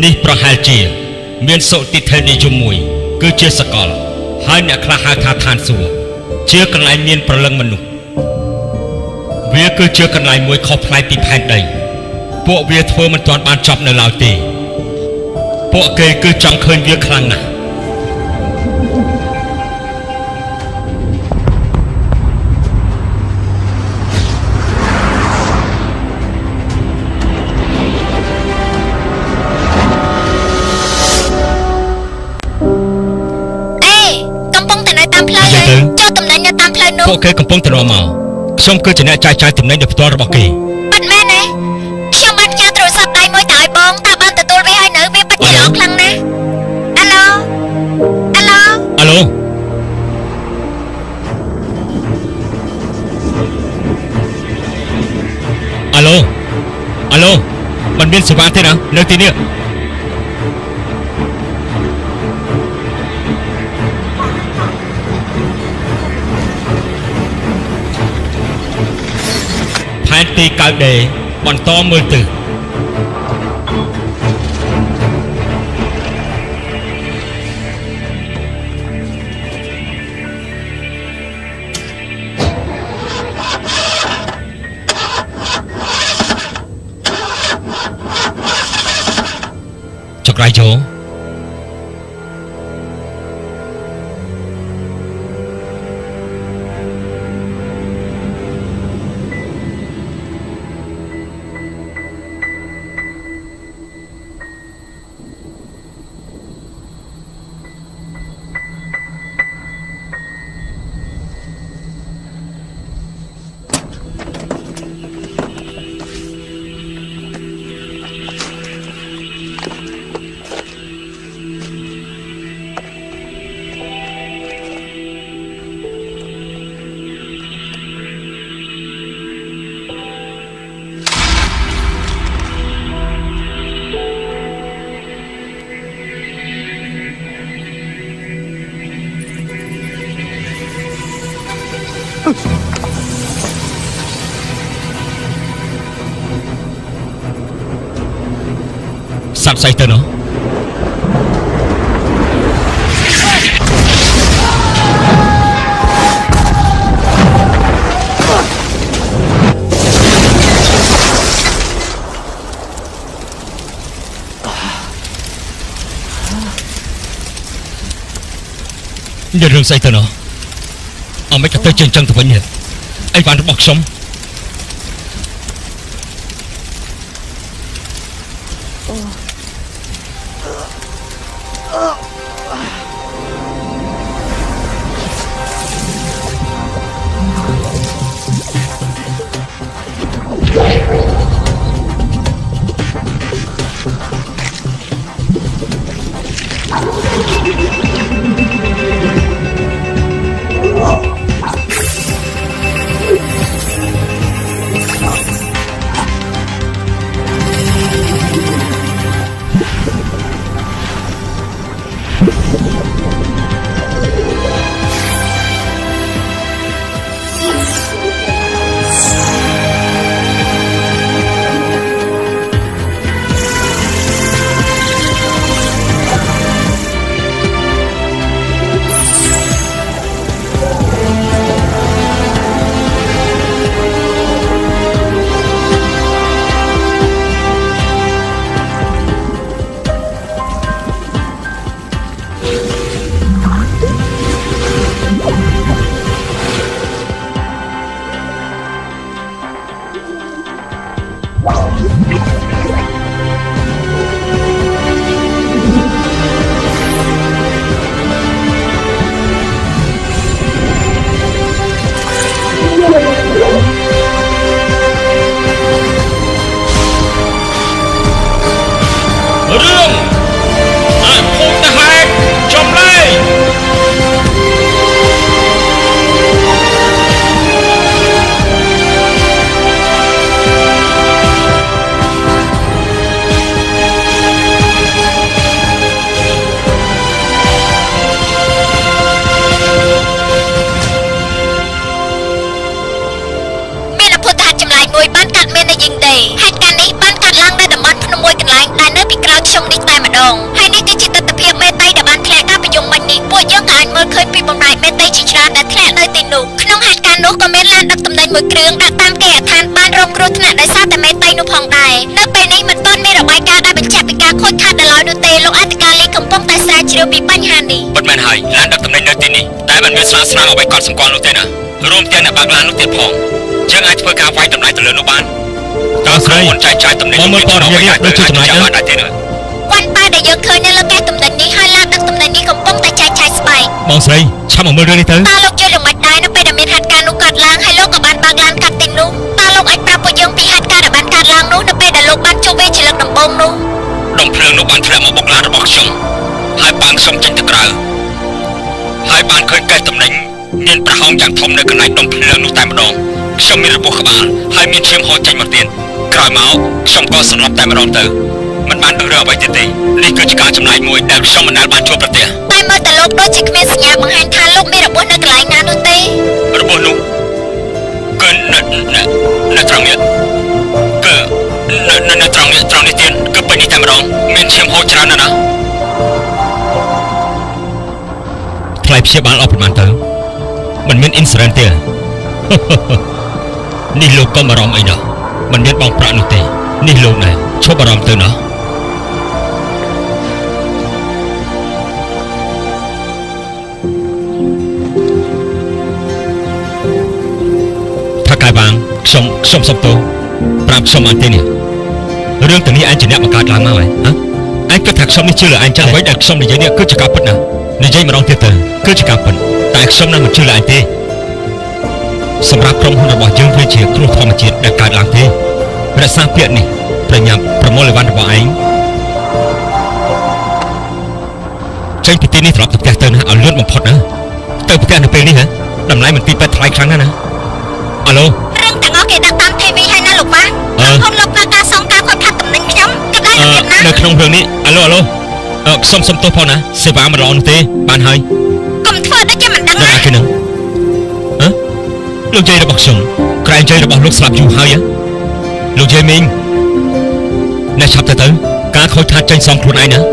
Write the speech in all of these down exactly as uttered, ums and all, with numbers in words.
នេះប្រហែលជាមានសុតិធិនិយមមួយគឺជាសកលហើយអ្នកខ្លះហៅថាឋានសួគ៌ជាកន្លែងមានប្រលឹងមនុស្សវាគឺជាកន្លែងមួយខុសប្លែកពីផែនដីពួកវាធ្វើមិនទាន់បានចប់នៅឡើយទេពួកគេគឺចង់ឃើញវាខ្លាំងណាស់ពួកគេកំពុងទៅនាំមកខ្ញុំគឺជាអ្នកចាយចាយទំនិញដោយផ្ទាល់របស់គេបាត់មែនទេខ្ញុំបានផ្ញើទូរស័ព្ទដៃមួយទៅឲ្យបងតើបានទទួលវាហើយនៅវាបាច់ច្រឡំខ្លាំងណាស់អាឡូអាឡូអាឡូអាឡូអាឡូมันមានសេវាទេណានៅទីនេះទីកៅដេបន្តមើលទៅចក្រៃជោសត្វស្អីទៅនោះមានរឿងស្អីទៅនោះអមិនក៏ទៅជើងចឹងទៅវិញទេអីវ៉ាន់របស់ខ្ញុំម្ដងហើយនេះគឺជាទស្សនវិជ្ជាមេតៃដែលបានធ្លាក់ការប្រយងមិញនេះពួកយើងក៏អាចមើលឃើញពីបំរាយមេតៃជាច្រើនដែលធ្លាក់នៅទីនោះក្នុងហេតុការណ៍នោះក៏មានឡានដឹកទំនិញមួយគ្រឿងដាក់តាមគេហដ្ឋានបានរងគ្រោះថ្នាក់ដោយសារតែមេតៃនោះផងដែរនៅពេលនេះមិនទាន់មានរបាយការណ៍ដែលបញ្ជាក់ពីការខូចខាតដល់ឡើយនោះទេលោកអធិការលីកំពុងតែស្រាវជ្រាវពីបញ្ហានេះពិតមែនហើយឡានដឹកទំនិញនៅទីនេះតែមិនមានស្លាកស្នាមអ្វីកត់សម្គាល់នោះទេណារួមទាំងអ្នកបើកឡាននោះទៀតផងយើងអាចធ្វើការវាយតម្លៃទៅលើនោះបានតើស្រីចែកចាយទំនិញមើលព័ត៌មាននេះដូចជាចំណាយណាស់ទេណាវ៉ាន់ប៉ាដែលយើងឃើញនៅលើកេះទំនិញនេះហើយឡានដឹកទំនិញនេះកំពុងតែចែកចាយស្បែកបងស្រីឆាប់មកមើលរឿងនេះទៅតើលោកយល់យ៉ាងម៉េចដែរនៅពេលដែលមានហេតុការណ៍នោះកើតឡើងហើយលោកក៏បានបើកឡានកាត់ទីនោះតើលោកអាចប្រាប់ពួកយើងពីហេតុការណ៍ដែលបានកើតឡើងនោះនៅពេលដែលលោកបានជួបវាជាលើកដំបូងនោះដុំភ្លើងនោះបានធ្លាក់មកបុកឡានរបស់ខ្ញុំហើយបានខ្ញុំចេញទៅក្រៅហើយបានឃើញកេះទំនិញមានប្រហោងយ៉ាងធំនៅកន្លែងដុំភ្លើងនោះតែម្ដងខ្ញុំមានរបួសក្បាលហើយមានឈាមហូរចេញមកទៀតក្រោយមកខ្ញុំក៏សន្លប់តែម្ដងទៅមិនបានដឹងរឿងអ្វីទៀតទេនេះគឺជាការចំណាយមួយដែលខ្ញុំមិនដែលបានជួបប្រទះតែមើលទៅលោកដូចជាគ្មានសញ្ញាបង្ហាញថាលោកមានរបួសនៅកន្លែងណានោះទេរបួសនោះគឺនៅនៅត្រង់នេះគឺនៅនៅត្រង់នេះត្រង់នេះទៀតគឺពេញនេះតែម្ដងមានឈាមហូរច្រើនណាស់ណាថ្លៃព្យាបាលអស់ប្រហែលទៅមិនមានអ៊ីនស៊ូរ៉ែនទេនេះលោកកុំបារម្ភអីណាមិនមានបងប្រាក់នោះទេនេះលោកណែឈប់បារម្ភទៅណាថាកាយបាងខ្ញុំខ្ញុំសុំទោសប្រាប់ខ្ញុំអត់ទេនេះរឿងទាំងនេះអញជាអ្នកបង្កើតឡើងមកហើយហ៎អញគិតថាខ្ញុំនេះជឿលើអញចឹងអ្វីដែលខ្ញុំនិយាយនេះគឺជាការពិតណានិយាយម្ដងទៀតទៅគឺជាការពិតតែខ្ញុំនឹងមិនជឿលើអញទេសម្រាប់ក្រុមហ៊ុនរបស់យើងវាជាគ្រោះធម្មជាតិដែលកើតឡើងទេរក្សាពាក្យនេះប្រញាប់ប្រមូលអីវ៉ាន់របស់ឯងចេញពីទីនេះត្រឡប់ទៅផ្ទះទៅណាឲ្យលឿនបំផុតណាទៅផ្ទះនៅពេលនេះហ៎តម្លៃមិនទីពេទ្យថ្លៃខ្លាំងណាស់ណាអាឡូរឿងទាំងអស់គេដាក់តាម ធី វី ហើយណាលោកបាក្រុមហ៊ុនលោកប្រើការសងការខូចខាតទំនិញខ្ញុំគិតដែររបៀបណានៅក្នុងរឿងនេះអាឡូអាឡូខ្ញុំសុំទោសផងណាសេវាមិនល្អនោះទេបានហើយកុំធ្វើដូចជាមិនដឹងណាគេនឹងហ៎លោកយាយរបស់ខ្ញុំក្រែងយាយរបស់លោកស្លាប់យូរហើយលោកយាយមីងអ្នកឆាប់ទៅទៅការខូចខាតចេញសងខ្លួនឯងណា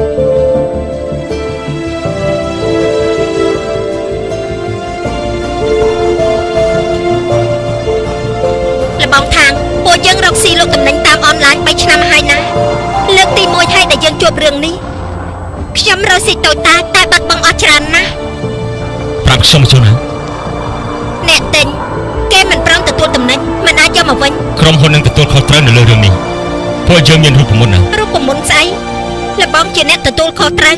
លបងខាងពួកយើងរកស៊ីលោកតំណែងតាមអនឡាញបីឆ្នាំហើយណាលើកទីមួយហើយដែលយើងជួបរឿងនេះខ្ញុំរកស៊ីតូចតាចតែបាត់បង់អស់ច្រើនណាស់ប្រាប់ខ្ញុំជួយណាអ្នកទិញគេមិនព្រមទទួលតំណែងមិនអាចយកមកវិញក្រុមហ៊ុននឹងទទួលខុសត្រូវនៅលើរឿងនេះពួកយើងមានរូបមន្តណារូបមន្តស្អីលបងជាអ្នកទទួលខុសត្រូវ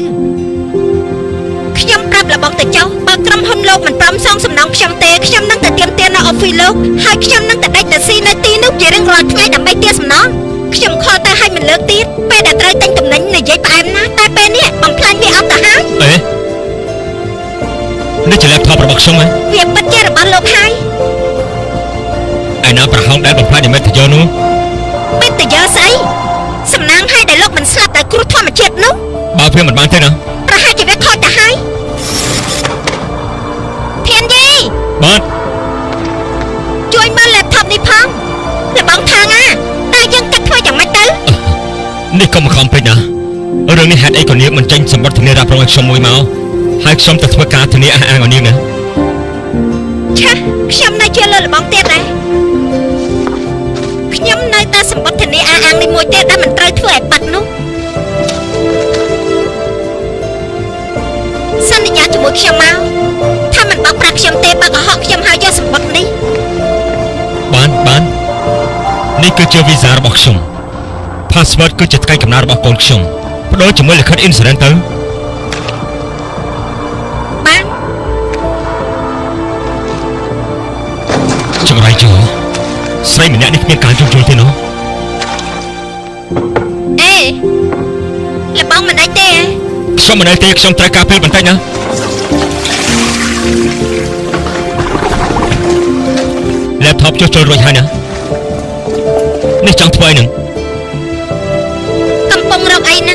ខ្ញុំប្រាប់លបងទៅចុះបើក្រុមហ៊ុនលោកមិនព្រមសងសំណងខ្ញុំទេខ្ញុំនឹងទៅទាមទារនៅអូហ្វីសលោកហើយខ្ញុំនឹងទៅដេកទៅស៊ីនៅទីនោះជារៀងរាល់ថ្ងៃដើម្បីទារសំណងខ្ញុំខលទៅឲ្យមិនលើកទៀតពេលដែលត្រូវទិញតំណែងនិយាយផ្អែមណាតែពេលនេះបំផ្លាញវាអត់ទៅហើយអេនេះជា laptop របស់ខ្ញុំហ៎វាពិតជារបស់លោកហើយឯណាប្រហោងដែលបំផ្លាញមេតយោនោះមេតយោស្អីសំណាងឲ្យដែលលោកមិនស្លាប់ដោយគ្រោះធម្មជាតិនោះបើវាមិនបានទេណាប្រហែលជាវាខូចទៅហើយធានយីបាទជួយមើល laptop នេះផងលបងថាណាតែយើងគិតធ្វើយ៉ាងម៉េចទៅនេះកុំខំពេកណារឿងនេះហេតុអីក៏នាងមិនចេញសម្បត្តិធានារ៉ាប់រងឲ្យខ្ញុំមួយមកហើយខ្ញុំទៅធ្វើការធានាអះអាងឲ្យនាងណាឆាខ្ញុំនៅជឿលើលបងទៀតដែរខ្ញុំនៅតែសម្បត្តិធានាអះអាងនេះមួយទៀតដែលមិនត្រូវធ្វើឲ្យបាត់នោះសន្យាជាមួយខ្ញុំមកថាមិនបោកប្រាស់ខ្ញុំទេបើកុហកខ្ញុំហើយយកសម្បត្តិនេះបានបាននេះគឺជាវីសារបស់ខ្ញុំ password គឺជាថ្ងៃកំណើតរបស់កូនខ្ញុំបដូរជាមួយលិខិត insurance ទៅបានចង្រៃចោស្រីម្នាក់នេះគ្មានការជួបជុលទេនោះអេលបងមិនអីទេខ្ញុំមិនអីទេខ្ញុំត្រូវការពេលបន្តិចណា laptop ចុះចូលរួចហើយណានេះចង់ធ្វើអីនឹងកំពុងរកអីហ្នឹង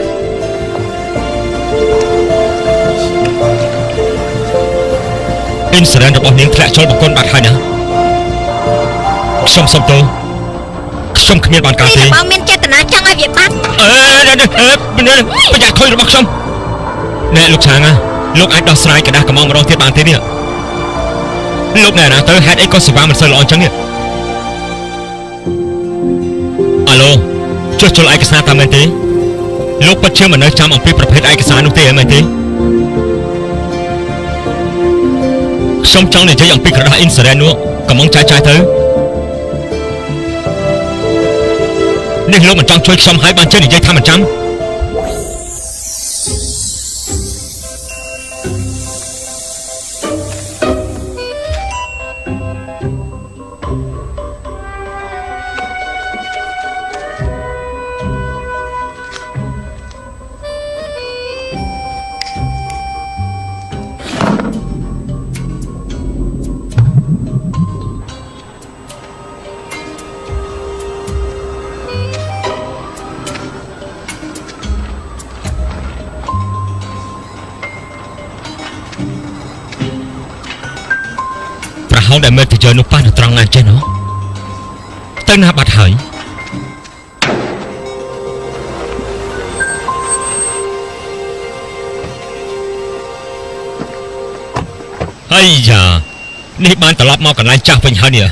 អ៊ីនស៊ូរ៉ែនរបស់នាងធ្លាក់ចូលបង្គន់បាត់ហើយណាខ្ញុំសុំទោសខ្ញុំគ្មានបានការទេបងមានចេតនាចង់ឲ្យវាបាត់អឺអឺប្រយ័ត្នខូចរបស់ខ្ញុំណែលោកឆាងលោកអាចដោះស្រាយกระดาษកំងម្ដងទៀតបានទេនេះលោកណែណាទៅហេតុអីក៏សេវាមិនសូវល្អអញ្ចឹងនេះអាឡូចុះជុលឯកសារតាមមែនទេលោកពិតជាមិននៅចាំអំពីប្រភេទឯកសារនោះទេមែនទេខ្ញុំចង់និយាយអំពីក្រដាស់អ៊ីនសរ៉ែននោះកំងចាយចាយទៅនេះលោកមិនចង់ជួយខ្ញុំហើយបានជឿនិយាយថាមិនចាំដែលមើលទៅយកនោះប៉ះនៅត្រង់ណាចេះណោះទៅណាបាត់ហើយហើយយ៉ានេះបានត្រឡប់មកកន្លែងចាស់វិញហើយនេះ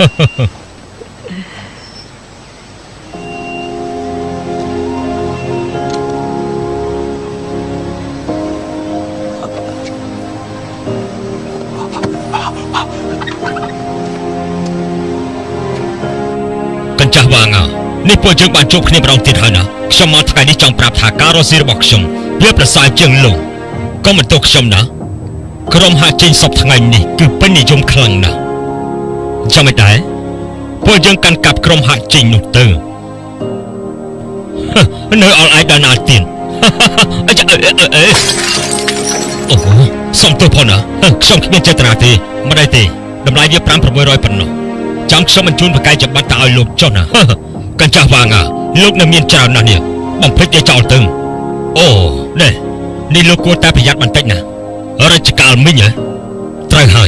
ចាស់វាងនេះពួកយើងបានជួបគ្នាម្ដងទៀតហើយណាខ្ញុំមកថ្ងៃនេះចង់ប្រាប់ថាការរស់ស៊ីរបស់ខ្ញុំវាប្រសើរជាងលោកក៏មិនទោសខ្ញុំណាក្រុមហាក់ចេញសពថ្ងៃនេះគឺពេញនិយមខ្លាំងណាស់ចាំមិនដែរពួកយើងកាន់កាប់ក្រុមហាក់ចេញនោះទៅនៅអល់ឯដល់ណាទៀតអីអូសុំទោសផងណាខ្ញុំគ្មានចេតនាទេមិនដែរទេតម្លៃវាប្រាំប្រាំមួយរយប៉ុណ្ណោះចាំខ្ញុំបញ្ជូនបកាយច្បាប់ទៅឲ្យលោកចុះណាកញ្ចាស់វាងលោកនៅមានច្រើនណាស់នេះបំភ្លេចឲ្យចោលទៅអូនេះនេះលោកគួរតែប្រយ័ត្នបន្តិចណារជ្ជកាលមិញហ៎ត្រូវហើយ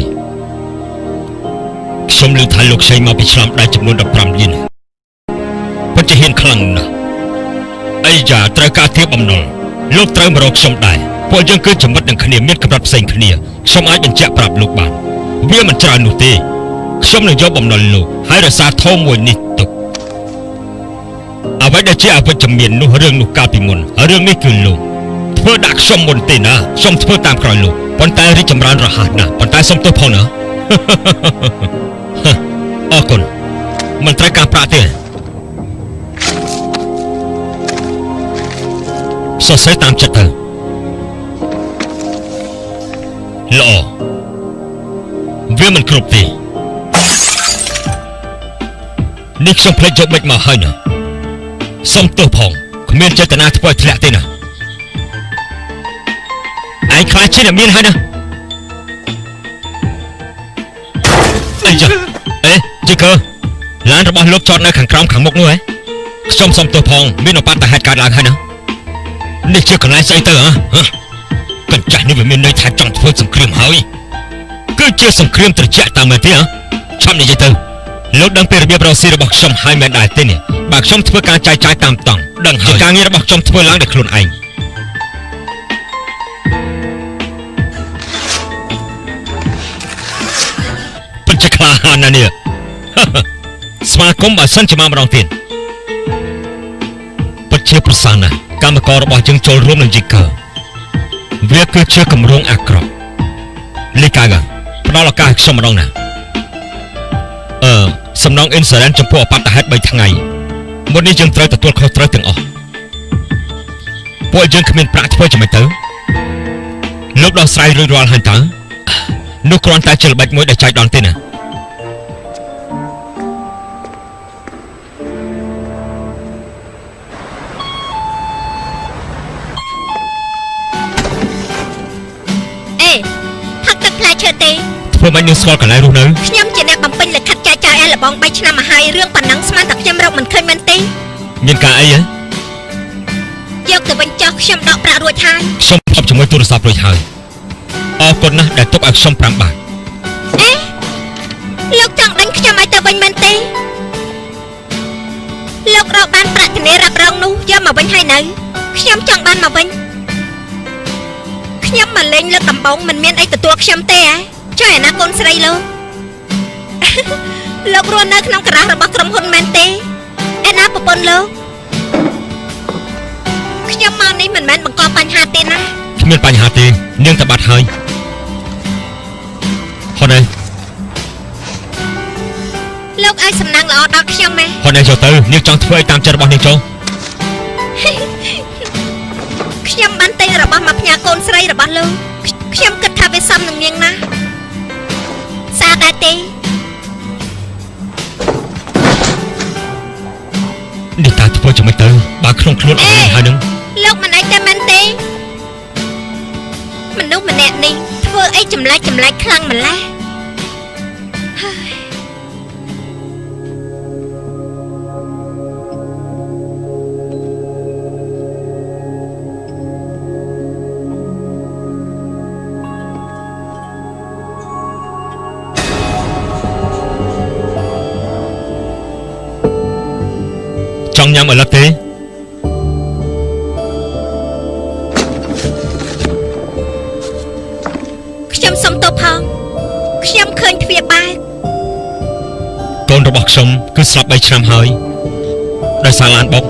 ខ្ញុំឮថាលោកខ្ចីមកពីឆ្លំដៃចំនួនដប់ប្រាំលានពិតជាហ៊ានខ្លាំងណាស់អីយ៉ាត្រូវការធៀបបំណុលលោកត្រូវមករកខ្ញុំដែរពួកយើងគឺចំណិតនឹងគ្នាមានកម្រិតផ្សេងគ្នាខ្ញុំអាចបញ្ជាក់ប្រាប់លោកបានវាមិនច្រើននោះទេខ្ញុំនឹងយកបំណុលលោកហើយរសារធំមួយនេះទុកអ្វីដែលជាអវិជ្ជមាននោះរឿងនោះកាលពីមុនរឿងនេះគឺលោកធ្វើដាក់ខ្ញុំមុនទេណាខ្ញុំធ្វើតាមក្រោយលោកប៉ុន្តែរីកចម្រើនរហ័សណាស់ប៉ុន្តែសុំទោសផងណាអរគុណមិនត្រូវការប្រាក់ទេសរសេរតាមចិត្តទៅល្អវាមិនគ្រប់ទេនេះខ្ញុំភ្លេចយកបិចមកហើយណាសុំទោសផងគ្មានចេតនាធ្វើឲ្យធ្លាក់ទេណាឯងខ្លាចជាអ្នកមានហើយណាអីចាអេជីកើឡានរបស់លោកចតនៅខាងក្រោមខាងមុខនោះហ៎ខ្ញុំសុំទោសផងមានឧបទ្ទហេតុកើតឡើងហើយណានេះជាកន្លែងស្អីទៅហ៎កញ្ចាស់នេះវាមានន័យថាចង់ធ្វើសង្គ្រាមហើយគឺជាសង្គ្រាមត្រជាក់តាមមែនទេហ៎ឆាប់និយាយទៅលោកដឹងពីរបៀបរស់ស៊ីរបស់ខ្ញុំហើយមែនដែរទេនេះបើខ្ញុំធ្វើការចាយចាយតាមតង់ដឹងហើយការងាររបស់ខ្ញុំធ្វើឡើងដោយខ្លួនឯងពិតជាក្លាហានណាស់នេះស្វាគមន៍បើសិនជាមកម្ដងទៀតពិតជាប្រសើរណាស់កម្មកររបស់យើងចូលរួមនឹងជីកើវាគឺជាគម្រោងអាក្រក់លីកាហ្គាផ្ដល់ឱកាសឲ្យខ្ញុំម្ដងណាអឺសំណងអ៊ីនសរ៉ែនចំពោះអបតហេតុបីថ្ងៃមុននេះយើងត្រូវទទួលខុសត្រូវទាំងអស់ពួកយើងគ្មានប្រាក់ធ្វើយ៉ាងម៉េចទៅលោកដោះស្រាយរួចរាល់ហើយតើនោះគ្រាន់តែជាល្បិចមួយដែលចែកដន្យទេណាអេផឹកទឹកផ្លែឈើទេធ្វើមិននឹងស្គាល់កន្លែងរស់នៅខ្ញុំជាអ្នកបំពេញលិខិតចាយចាយឲ្យលបងបីឆ្នាំមកហើយរឿងប៉ុណ្ណឹងស្មានតែខ្ញុំរកមិនឃើញមែនទេមានការអីហ៎យកទៅវិញចោះខ្ញុំដកប្រាក់រួចហើយខ្ញុំផ្សំជាមួយទូរស័ព្ទរួចហើយអរគុណណាស់ដែលទុកឲ្យខ្ញុំប្រាំបាតអេលោកចង់ដេញខ្ញុំឲ្យទៅវិញមែនទេលោកររកបានប្រាក់ធានារ៉ាប់រងនោះយកមកវិញហើយនៅខ្ញុំចង់បានមកវិញខ្ញុំមកលេងលើកដំបងមិនមានអីទទួលខ្ញុំទេហ៎ចុះឯណាកូនស្រីលោកលោករស់នៅក្នុងការ៉ាសរបស់ក្រុមហ៊ុនមែនទេឯណាប្រពន្ធលោកខ្ញុំមកនេះមិនមែនបង្កបញ្ហាទេណាគ្មានបញ្ហាទេនាងតែបាត់ហើយហត់ទេលោកឲ្យសំណាងល្អដល់ខ្ញុំម៉ែហត់ទេចូលទៅនាងចង់ធ្វើឲ្យតាមចិត្តរបស់នាងចូលខ្ញុំបានទិញរបស់មកផ្ញើកូនស្រីរបស់លោកខ្ញុំគិតថាវាសមនឹងនាងណាសាដែរទេនេះតាធ្វើយ៉ាងម៉េចទៅបើក្នុងខ្លួនអត់មានហើយនឹងលោកមិនអីតែមែនទេមនុស្សម្នាក់នេះធ្វើអីចម្លែកចម្លែកខ្លាំងម្ល៉េះចង់ញ៉ាំអីទេខ្ញុំសុំទោសផងខ្ញុំឃើញទ្វារបែកកូនរបស់ខ្ញុំគឺស្លាប់បីឆ្នាំហើយដោយសារឡានបុក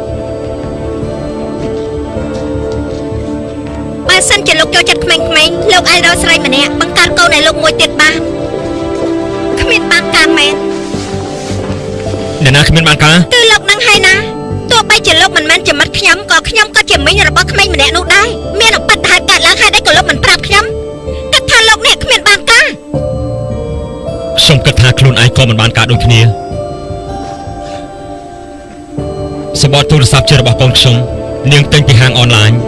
បើសិនជាលោកចូលចិត្តក្មេងៗលោកអាចរកស្រីម្នាក់បង្កើតកូនឲ្យលោកមួយទៀតបានគ្មានបានការមែនអ្នកណាគ្មានបានការគឺលោកនឹងហើយណាទោះបីជាលោកមិនមែនជាមិត្តខ្ញុំក៏ខ្ញុំក៏ជាមីងរបស់ក្មេងម្នាក់នោះដែរមានអបិទ្ធហេតុកើតឡើងហើយដែរក៏លោកមិនប្រាប់ខ្ញុំគិតថាលោកនេះគ្មានបានការខ្ញុំគិតថាខ្លួនឯងក៏មិនបានការដូចគ្នាសម្បត្តិទូរស័ព្ទជារបស់កូនខ្ញុំនាងទិញពីហាងអនឡាញ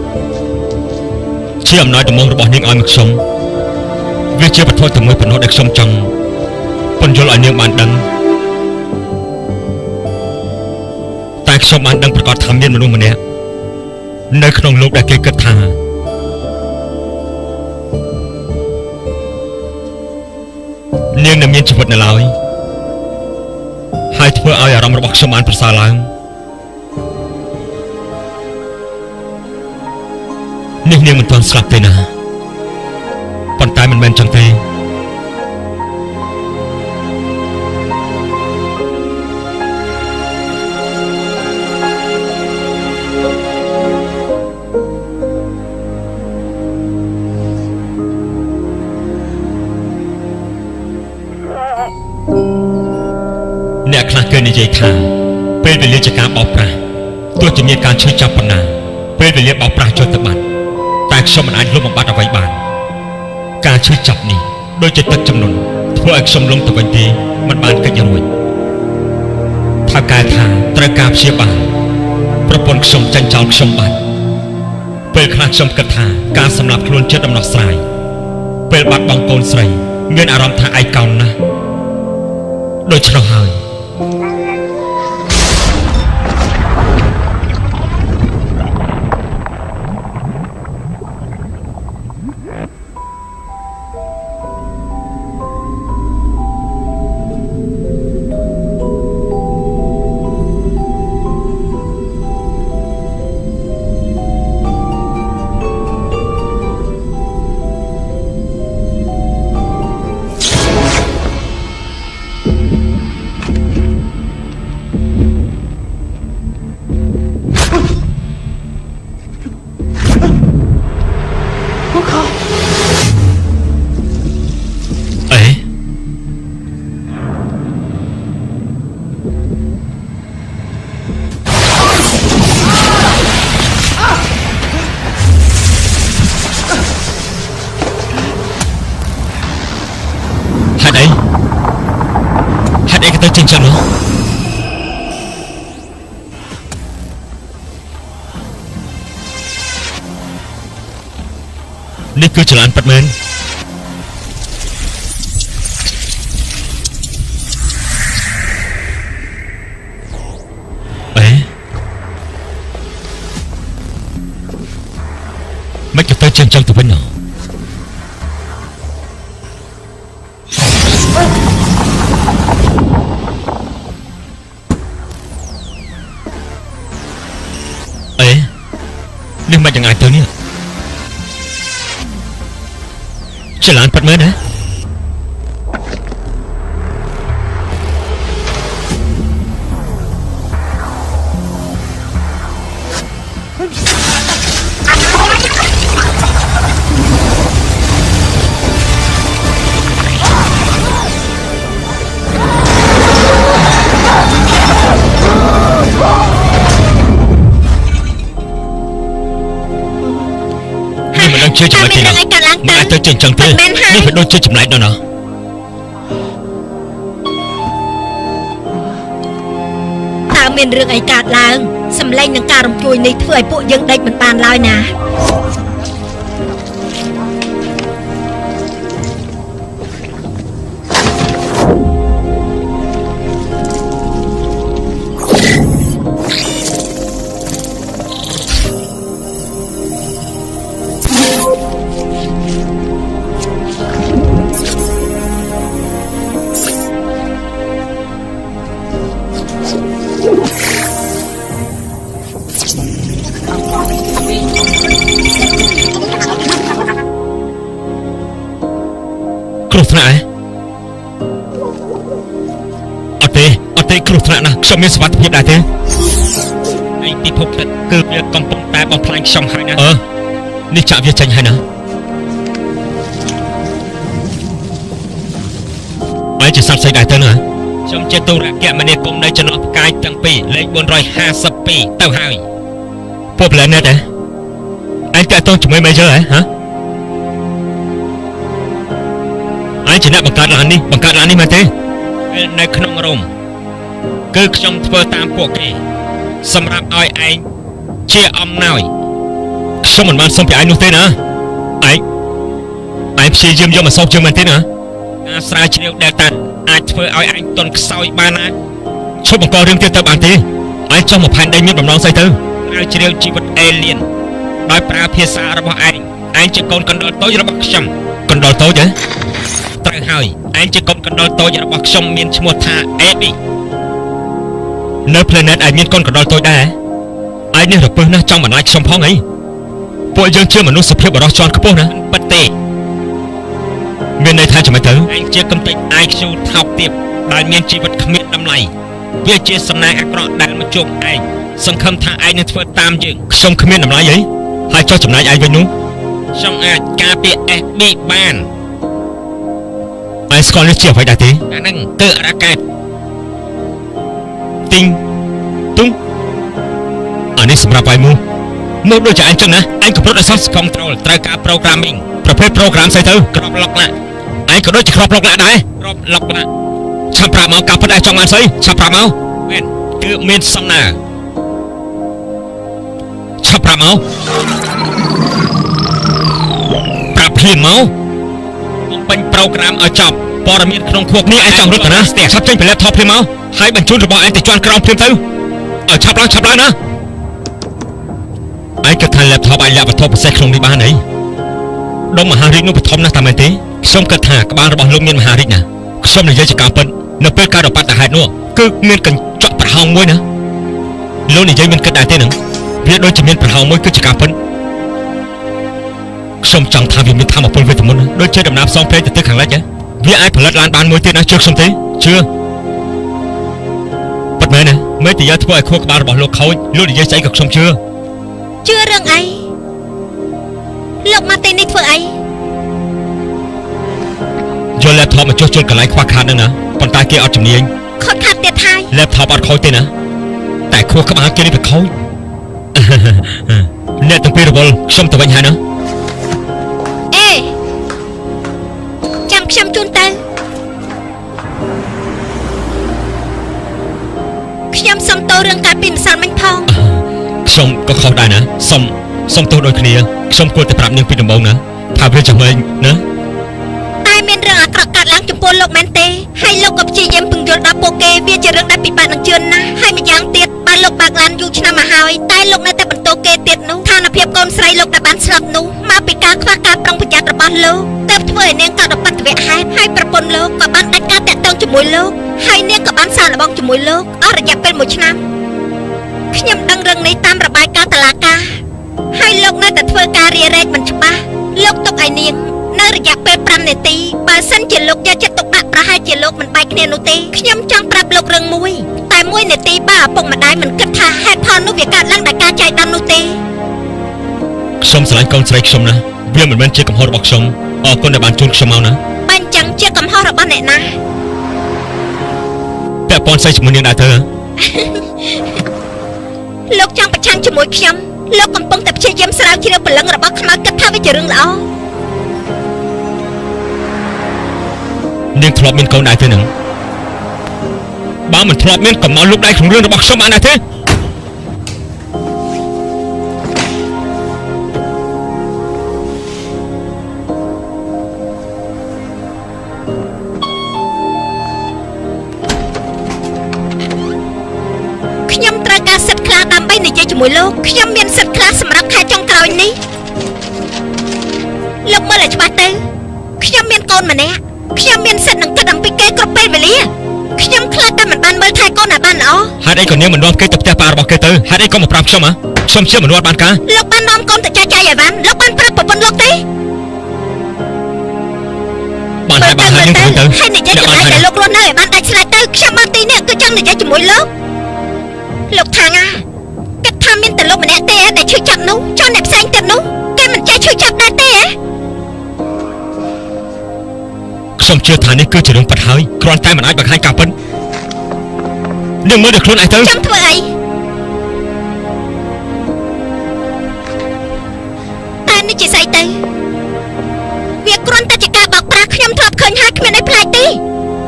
ជាអំណោយដំណងរបស់នាងឲ្យមកខ្ញុំវាជាវត្ថុតែមួយប៉ុណ្ណោះដែលខ្ញុំចង់ពន្យល់ឲ្យនាងបានដឹងតែខ្ញុំបានដឹងប្រកាសថាមានមនុស្សម្នាក់នៅក្នុងលោកដែលគេគិតថានាងនឹងមានជីវិតនៅឡើយហើយធ្វើឲ្យអារម្មណ៍របស់ខ្ញុំបានប្រសើរឡើងនេះនាងមិនទាន់ស្លាប់ទេណាប៉ុន្តែមិនមែនចឹងទេអ្នកខ្លះគេនិយាយថាពេលវេលាជាការបោកប្រាស់ទោះជាមានការឈឺចាប់ប៉ុណ្ណាពេលវេលាបោកប្រាស់ចុះទៅបាត់តែខ្ញុំមិនអាចលុបបំបាត់អ្វីបានការឈឺចាប់នេះដូចជាទឹកជំនន់ធ្វើឲ្យខ្ញុំលំទៅវិញទេមិនបានកិច្ចរួចថាកែថាត្រូវការព្យាបាលប្រពន្ធខ្ញុំចាញ់ចោលខ្ញុំបាត់ពេលខ្លះខ្ញុំគិតថាការសម្លាប់ខ្លួនជាដំណោះស្រាយពេលបាត់បង់កូនស្រីមានអារម្មណ៍ថាឯកោណាស់ដូច្នោះហើយចឹងចឹងនោះនេះគឺចលនាពិតមែនអេមិនទៅចឹងចឹងទៅវិញណោះហនេះមិនយ៉ាងណាទៅនេះច្រឡំប៉ាត់មើលណាជឿចម្លែកទេណាមិនអាចទៅចេញចឹងទេនេះវាដូចជាចម្លែកដល់ណាតើមានរឿងអីកើតឡើងសម្លេងនឹងការរំជួយនេះធ្វើឲ្យពួកយើងដេកមិនបានឡើយណាគ្រោះថ្នាក់អត់ទេអត់ទេគ្រោះថ្នាក់ណាខ្ញុំមានសុវត្ថិភាពដែរទេឯពិភពទឹកគឺវាកំពុងតែបំផ្លាញខ្ញុំហើយណាអឺនេះចាក់វាចេញហើយណាឯជាសត្វស្អីដែរទៅណាខ្ញុំជាទូរគមនាគមន៍នៅចន្លោះផ្កាយទាំងពីរលេខបួនរយហាសិបពីរទៅហើយពួក planet ហ៎ឯងតាក់ទងជាមួយ Major ហ៎ហ៎ឯងជាអ្នកបង្កើតឡាននេះបង្កើតឡាននេះមែនទេពេលនៅក្នុងរោមគឺខ្ញុំធ្វើតាមពួកគេសម្រាប់ឲ្យឯងជាអំណោយខ្ញុំមិនបានសុំពីឯងនោះទេណាឯងឯងព្យាយាមយកមកសោកជើងមែនទេណាការស្រាវជ្រាវ Delta អាចធ្វើឲ្យឯងទន់ខ្សោយបានណាឈប់បង្ករឿងទៀតទៅបានទេឯងចង់មកផែនដីមានបំណងស្អីទៅស្រាវជ្រាវជីវិតអេលៀនដោយប្រើភាសារបស់ឯងឯងជាកូនកណ្ដុរតូចរបស់ខ្ញុំកណ្ដុរតូចហ៎ត្រូវហើយឯងជាកូនកណ្ដុរតូចរបស់ខ្ញុំមានឈ្មោះថា អេ ប៊ី នៅ planet ឯងមានកូនកណ្ដុរតូចដែរឯងនេះរពឹសណាស់ចង់បណ្ដាញខ្ញុំផងអីពួកយើងជាមនុស្សសុភាពបរិសុទ្ធជាន់ខ្ពស់ណាពិតទេមានន័យថាចាំមិនទៅឯងជាកំតិច ไอ คิว ថោកទាបដែលមានជីវិតគ្មានតម្លៃវាជាសំណាងអាក្រក់ដែលមកជួបឯងសង្ឃឹមថាឯងនឹងធ្វើតាមយើងខ្ញុំគ្មានតម្លៃអីហើយចុះចំណាយឯងវិញនោះខ្ញុំអាចការពារ អេស ប៊ី បានឯងស្គាល់នេះជាអ្វីដែរទេអាហ្នឹងគឺរ៉ាកែតទីងទុំអានេះសម្រាប់វាយមូមកដូចជាឯងចឹងណាឯងកំពុងតែ soft control ត្រូវការ programming ប្រភេទ program ស្អីទៅក្របលុកណាឯងក៏ដូចជាក្របលុកណាដែរក្របលុកណាឆាប់ប្រាប់មកការពិតឯងចង់បានស្អីឆាប់ប្រាប់មកមែនគឺមានសំណើឆាប់ប្រាប់មកប្រាប់ភ្លាមមកបំពេញ program ឲ្យចប់ព័ត៌មានក្នុងខួរនេះឯងចង់រត់ទៅណាស្ទះឆាប់ចេញពី laptop ភ្លាមមកហើយបញ្ជូនរបស់ឯងទៅជាន់ក្រោមភ្លាមទៅឲ្យឆាប់ឡើងឆាប់ឡើងណាឯងគិតថា laptop អាចលាក់វត្ថុពិសេសក្នុងនេះបានអីដុំមហារាជនោះបឋមណាស់តែមែនទេខ្ញុំគិតថាក្បាលរបស់លោកមានមហារាជណាខ្ញុំនិយាយជាការពិតនៅពេលកើតឧបទ្ទហេតុនោះគឺមានកញ្ចក់ប្រហោងមួយណាលោកនិយាយមានគិតដែរទេនឹងវាដូចជាមានប្រហោងមួយគឺជាការពិតខ្ញុំចង់ថាវាមានធម៌ពលវេទមន្តដូចជាដំណើរផ្សងព្រេងទៅទិសខាងលិចវាអាចផលិតឡានបានមួយទៀតណាជឿខ្ញុំទេជឿពិតមែនណាមេតិយាធ្វើឲ្យខួរក្បាលរបស់លោកខូចលោកនិយាយស្អីក៏ខ្ញុំជឿជឿរឿងអីលោកមកទីនេះធ្វើអីយក laptop មកចុះជុលកន្លែងខ្វះខាតហ្នឹងណាប៉ុន្តែគេអត់ជំនាញខូចខាតទៀតហើយ laptop អត់ខូចទេណាតែខួរក្បាលគេនេះវាខូចអ្នកទាំងពីររវល់ខ្ញុំទៅវិញហើយណាអេចាំខ្ញុំជូនទៅខ្ញុំសុំទោសរឿងការពីម្សិលមិញផងខ្ញុំក៏ខុសដែរណាសុំសុំទោសដូចគ្នាខ្ញុំគួរតែប្រាប់នាងពីដំបូងណាថាវាចាំមែងណាតែមានរឿងអាក្រក់កើតឡើងចំពោះលោកមែនទេហើយលោកក៏ព្យាយាមពង្យល់ដល់ពួកគេវាជារឿងដែលពិបាកនឹងជឿនណាហើយម្យ៉ាងទៀតបានលោកបាក់ឡានយូរឆ្នាំមកហើយតែលោកនៅតែបន្តគេទៀតនោះឋានភាពកូនស្រីលោកដែលបានស្លាប់នោះមកពីការខ្វះការប្រុងប្រយ័ត្នរបស់លោកទើបធ្វើឲ្យនាងកើតឧបទ្ទវហេតុហើយប្រពន្ធលោកក៏បានដាច់ការតាក់ទងជាមួយលោកហើយនាងក៏បានសាកល្បងជាមួយលោកអស់រយៈពេលមួយឆ្នាំខ្ញុំដឹងរឿងនេះតាមរបាយការណ៍តុលាការให้លោកនៅតែធ្វើការរារែកមិនច្បាស់លោកទុកឲ្យនាងនៅរយៈពេល5នាទីបើសិនជាលោកយកចិត្តទុកដាក់ប្រហែលជាលោកមិនបែកគ្នានោះទេខ្ញុំចង់ប្រាប់លោករឿងមួយតែមួយនាទីបើឪពុកម្ដាយមិនគិតថាហេតុផលនោះវាកើតឡើងដោយការចៃដន្យនោះទេខ្ញុំស្រឡាញ់កូនស្រីខ្ញុំណាវាមិនមែនជាកំហុសរបស់ខ្ញុំអរគុណដែលបានជូនខ្ញុំមកណាបើអញ្ចឹងជាកំហុសរបស់អ្នកណាតែប៉ុនស្អីជាមួយនាងដែរទៅលោកចង់ប្រឆាំងជាមួយខ្ញុំលោកកំពុងតែព្យាយាមស្រាវជ្រាវព្រលឹងរបស់ខ្មៅគិតថាវាជារឿងល្អនាងធ្លាប់មានកូនដែរទេនឹងបើមិនធ្លាប់មានកុំមកលោកដៃក្នុងរឿងរបស់ខ្ញុំបានដែរទេខ្ញុំត្រូវការសិទ្ធិខ្លះដើម្បីនិយាយជាមួយលោកខ្ញុំមានសិទ្ធិខ្លះសម្រាប់ខែចុងក្រោយនេះលោកមើលឲ្យច្បាស់ទៅខ្ញុំមានកូនម្នាក់ខ្ញុំមានសិទ្ធិនឹងគិតអំពីគេគ្រប់ពេលវេលាខ្ញុំខ្លាចតែមិនបានមើលថែកូនឲ្យបានល្អហេតុអីក៏នាងមិននាំគេទៅផ្ទះប៉ារបស់គេទៅហេតុអីក៏មកប្រាប់ខ្ញុំហ៎ខ្ញុំជាមនុស្សបានការលោកបាននាំកូនទៅចាយចាយឲ្យបានលោកបានប្រាប់ប្រពន្ធលោកទេបានហើយបានហើយនាងទៅហើយនិយាយជាមួយតែលោករស់នៅឲ្យបានដាច់ស្រេចទៅខ្ញុំបានទីនេះគឺចង់និយាយជាមួយលោកលោកថាងាគិតថាមានតែលោកម្នាក់ទេដែលឈឺចាប់នោះចុះអ្នកផ្សេងទៀតនោះគេមិនចេះឈឺចាប់ដែរទេខ្ញុំជឿថានេះគឺជារឿងប៉ັດហើយគ្រាន់តែមិនអាចបង្ហាញការពិតនាងមើលដល់ខ្លួនឯងទៅចាំធ្វើអីតែនេះជាស្អីទៅវាគ្រាន់តែជាការបោកប្រាស់ខ្ញុំធ្លាប់ឃើញហើយគ្មានអីប្លែកទេ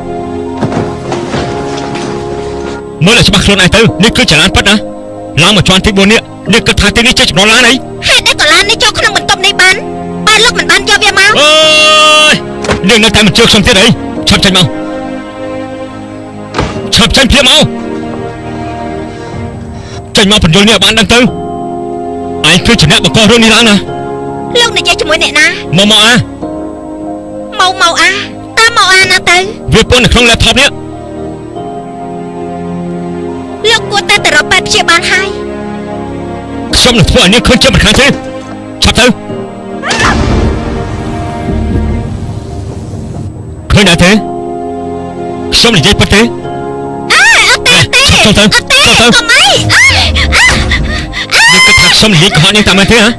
មើលឲ្យច្បាស់ខ្លួនឯងទៅនេះគឺជាឡានពិតណាឡើងមកជាន់ទីបួននេះនេះគិតថាទីនេះចេះចំណឡានអីហេតុអីក៏ឡាននេះចូលក្នុងបន្ទប់នេះបានបើលោកមិនបានយកវាមកអើយនាងនៅតែមិនជឿខ្ញុំទៀតអីឆាប់ចេញមកឆាប់ចេញភ្លាមមកចេញមកបញ្យល់នេះឲ្យបានដឹងទៅឯងគឺជាអ្នកបង្ករឿងនេះឡើងណាលោកនិយាយជាមួយអ្នកណាមកមកអាមកមកអាតើមកអាណាទៅវាពន្ធនៅក្នុង laptop នេះលោកគួរតែទៅរកពេទ្យព្យាបាលហើយខ្ញុំនឹងធ្វើឲ្យនាងឃើញជាមិនខានទេឆាប់ទៅឃើញដែរទេខ្ញុំនិយាយពិតទេអើអត់ទេអត់ទេចូលទៅអត់ទេកុំអីនាងគិតថាខ្ញុំនិយាយកុហកនាងតាមមែនទេហ៎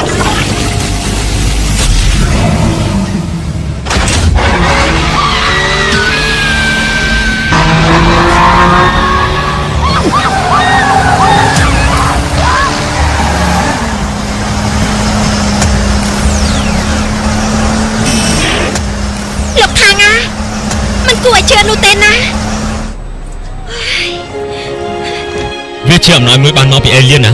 គួរឲ្យជឿនោះទេណាវាជាអំណោយមួយបានមកពីអេលៀនណា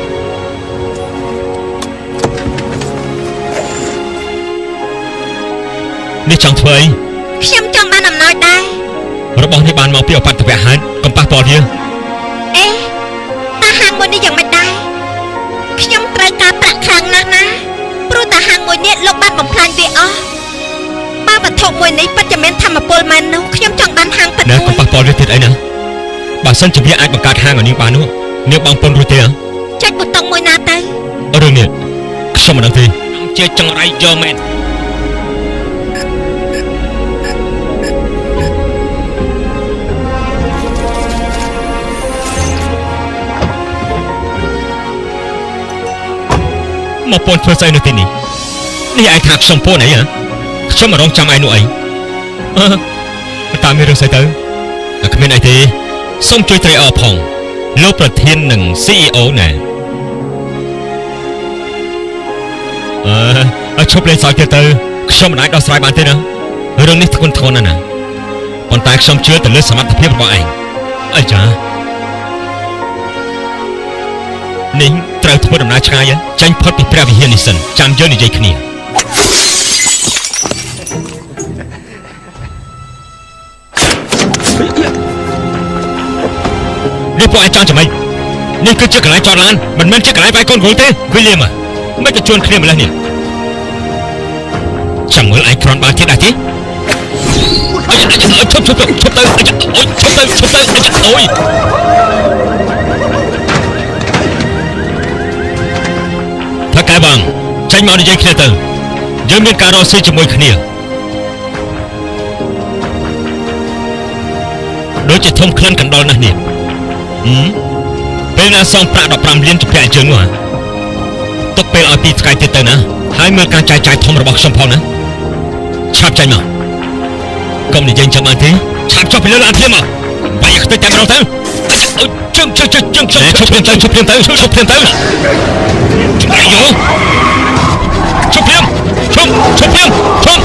នេះចង់ធ្វើអីខ្ញុំចង់បានអំណោយដែររបស់នេះបានមកពីអបតវៈហេតុកុំប៉ះពាល់វាអេតាហាងមួយនេះយ៉ាងម៉េចដែរខ្ញុំត្រូវការប្រាក់ខ្លាំងណាស់ណាព្រោះតាហាងមួយនេះលោកបានបំផ្លាញវាអស់វត្ថុមួយនេះពិតជាមានធម្មពលមែននោះខ្ញុំចង់បានហាងពិតមួយណាកុំប៉ះពាល់វាទៀតអីណាបើសិនជាវាអាចបង្កើតហាងឲ្យនាងបាននោះនាងបងពុនរួចទេហ៎ចុចប៊ូតុងមួយណាទៅរឿងនេះខ្ញុំមិនដឹងទេជាចង្រៃយកមែនមកពុនធ្វើស្អីនៅទីនេះនេះឯងថាខ្ញុំពុនអីហ៎ខ្ញុំមករងចាំឯនោះអីអឺតាមមានរឿងស្អីទៅតែគ្មានអីទេសូមជួយត្រេកអរផងលោកប្រធាននិង ซี อี โอ ណែអឺឈប់លេងសើចទៀតទៅខ្ញុំមិនអាចដោះស្រាយបានទេណារឿងនេះធ្ងន់ធ្ងរណាស់ណាប៉ុន្តែខ្ញុំជឿទៅលើសមត្ថភាពរបស់ឯងអីចានេះត្រូវធ្វើដំណើរឆ្ងាយចាញ់ផុតពីព្រះវិហារនេះសិនចាំយើងនិយាយគ្នានេះពួកឯងចង់ចាំម៉េចនេះគឺជាកន្លែងចតឡានមិនមែនជាកន្លែងវាយកូនគ្រូទេវិលៀមមិនទៅជួនគ្នាម្លេះនេះចាំមើលឯងគ្រាន់បានទៀតដែរទេអញអញឈប់ឈប់ឈប់ឈប់ទៅអញអូយឈប់ទៅឈប់ទៅអញអូយចេញមកនិយាយគ្នាទៅយើងមានការរកស៊ីជាមួយគ្នាដូចជាធំក្លិនកណ្ដុរណាស់នេះពេលណាសងប្រាក់ដប់ប្រាំលានជាពាក់យើងនោះទុកពេលឲ្យពីរថ្ងៃទៀតទៅណាហើយមើលការចាយចាយធំរបស់ខ្ញុំផងណាឆាប់ចេញមកកុំនិយាយចាំបានទេឆាប់ចុះពីលើឡានភ្លាមមកបាយខ្ទេចតែម្ដងទៅជឹងជឹងជឹងជឹងជឹងឈប់ភ្លាមទៅឈប់ភ្លាមទៅឈប់ភ្លាមទៅអាយឈប់ភ្លាមឈប់ឈប់ភ្លាមឈប់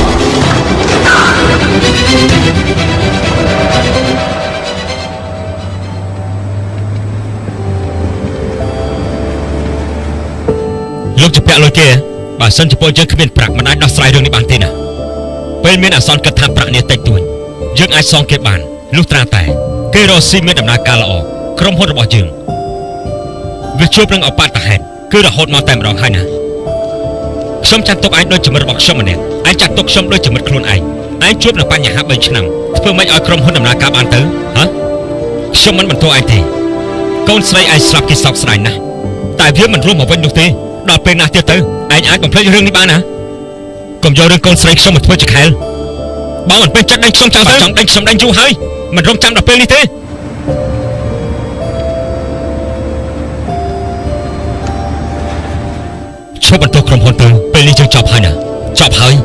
លោកជាពាក់លុយគេបើសិនជាពួកយើងគ្មានប្រាក់មិនអាចដោះស្រាយរឿងនេះបានទេណាពេលមានអាសន្នគិតថាប្រាក់នេះតិចតួចយើងអាចសងគេបានលុះត្រាតែគេរកស៊ីមានដំណើរការល្អក្រុមហ៊ុនរបស់យើងវាជួបនឹងអបតហេតុគឺរហូតមកតែម្ដងហើយណាខ្ញុំចាត់ទុកឯងដូចជាមិត្តរបស់ខ្ញុំម្នាក់ឯងចាត់ទុកខ្ញុំដូចជាមិត្តខ្លួនឯងឯងជួបនឹងបញ្ហាបីឆ្នាំធ្វើម៉េចឲ្យក្រុមហ៊ុនដំណើរការបានទៅហ៎ខ្ញុំមិនបន្ទោសឯងទេកូនស្រីឯងស្លាប់គេសោកស្ដាយណាស់តែវាមិនរស់មកវិញនោះទេដល់ពេលណាស់ទៀតទៅឯងអាចបំភ្លេចរឿងនេះបានណាកុំយករឿងកូនស្រីខ្ញុំមកធ្វើជាខែលបើមិនពេញចិត្តដេញខ្ញុំចង់ទៅចង់ដេញខ្ញុំដេញយូរហើយមិនរងចាំដល់ពេលនេះទេឈប់បន្ទោសក្រុមហ៊ុនទៅពេលនេះយើងចប់ហើយណាចប់ហើយ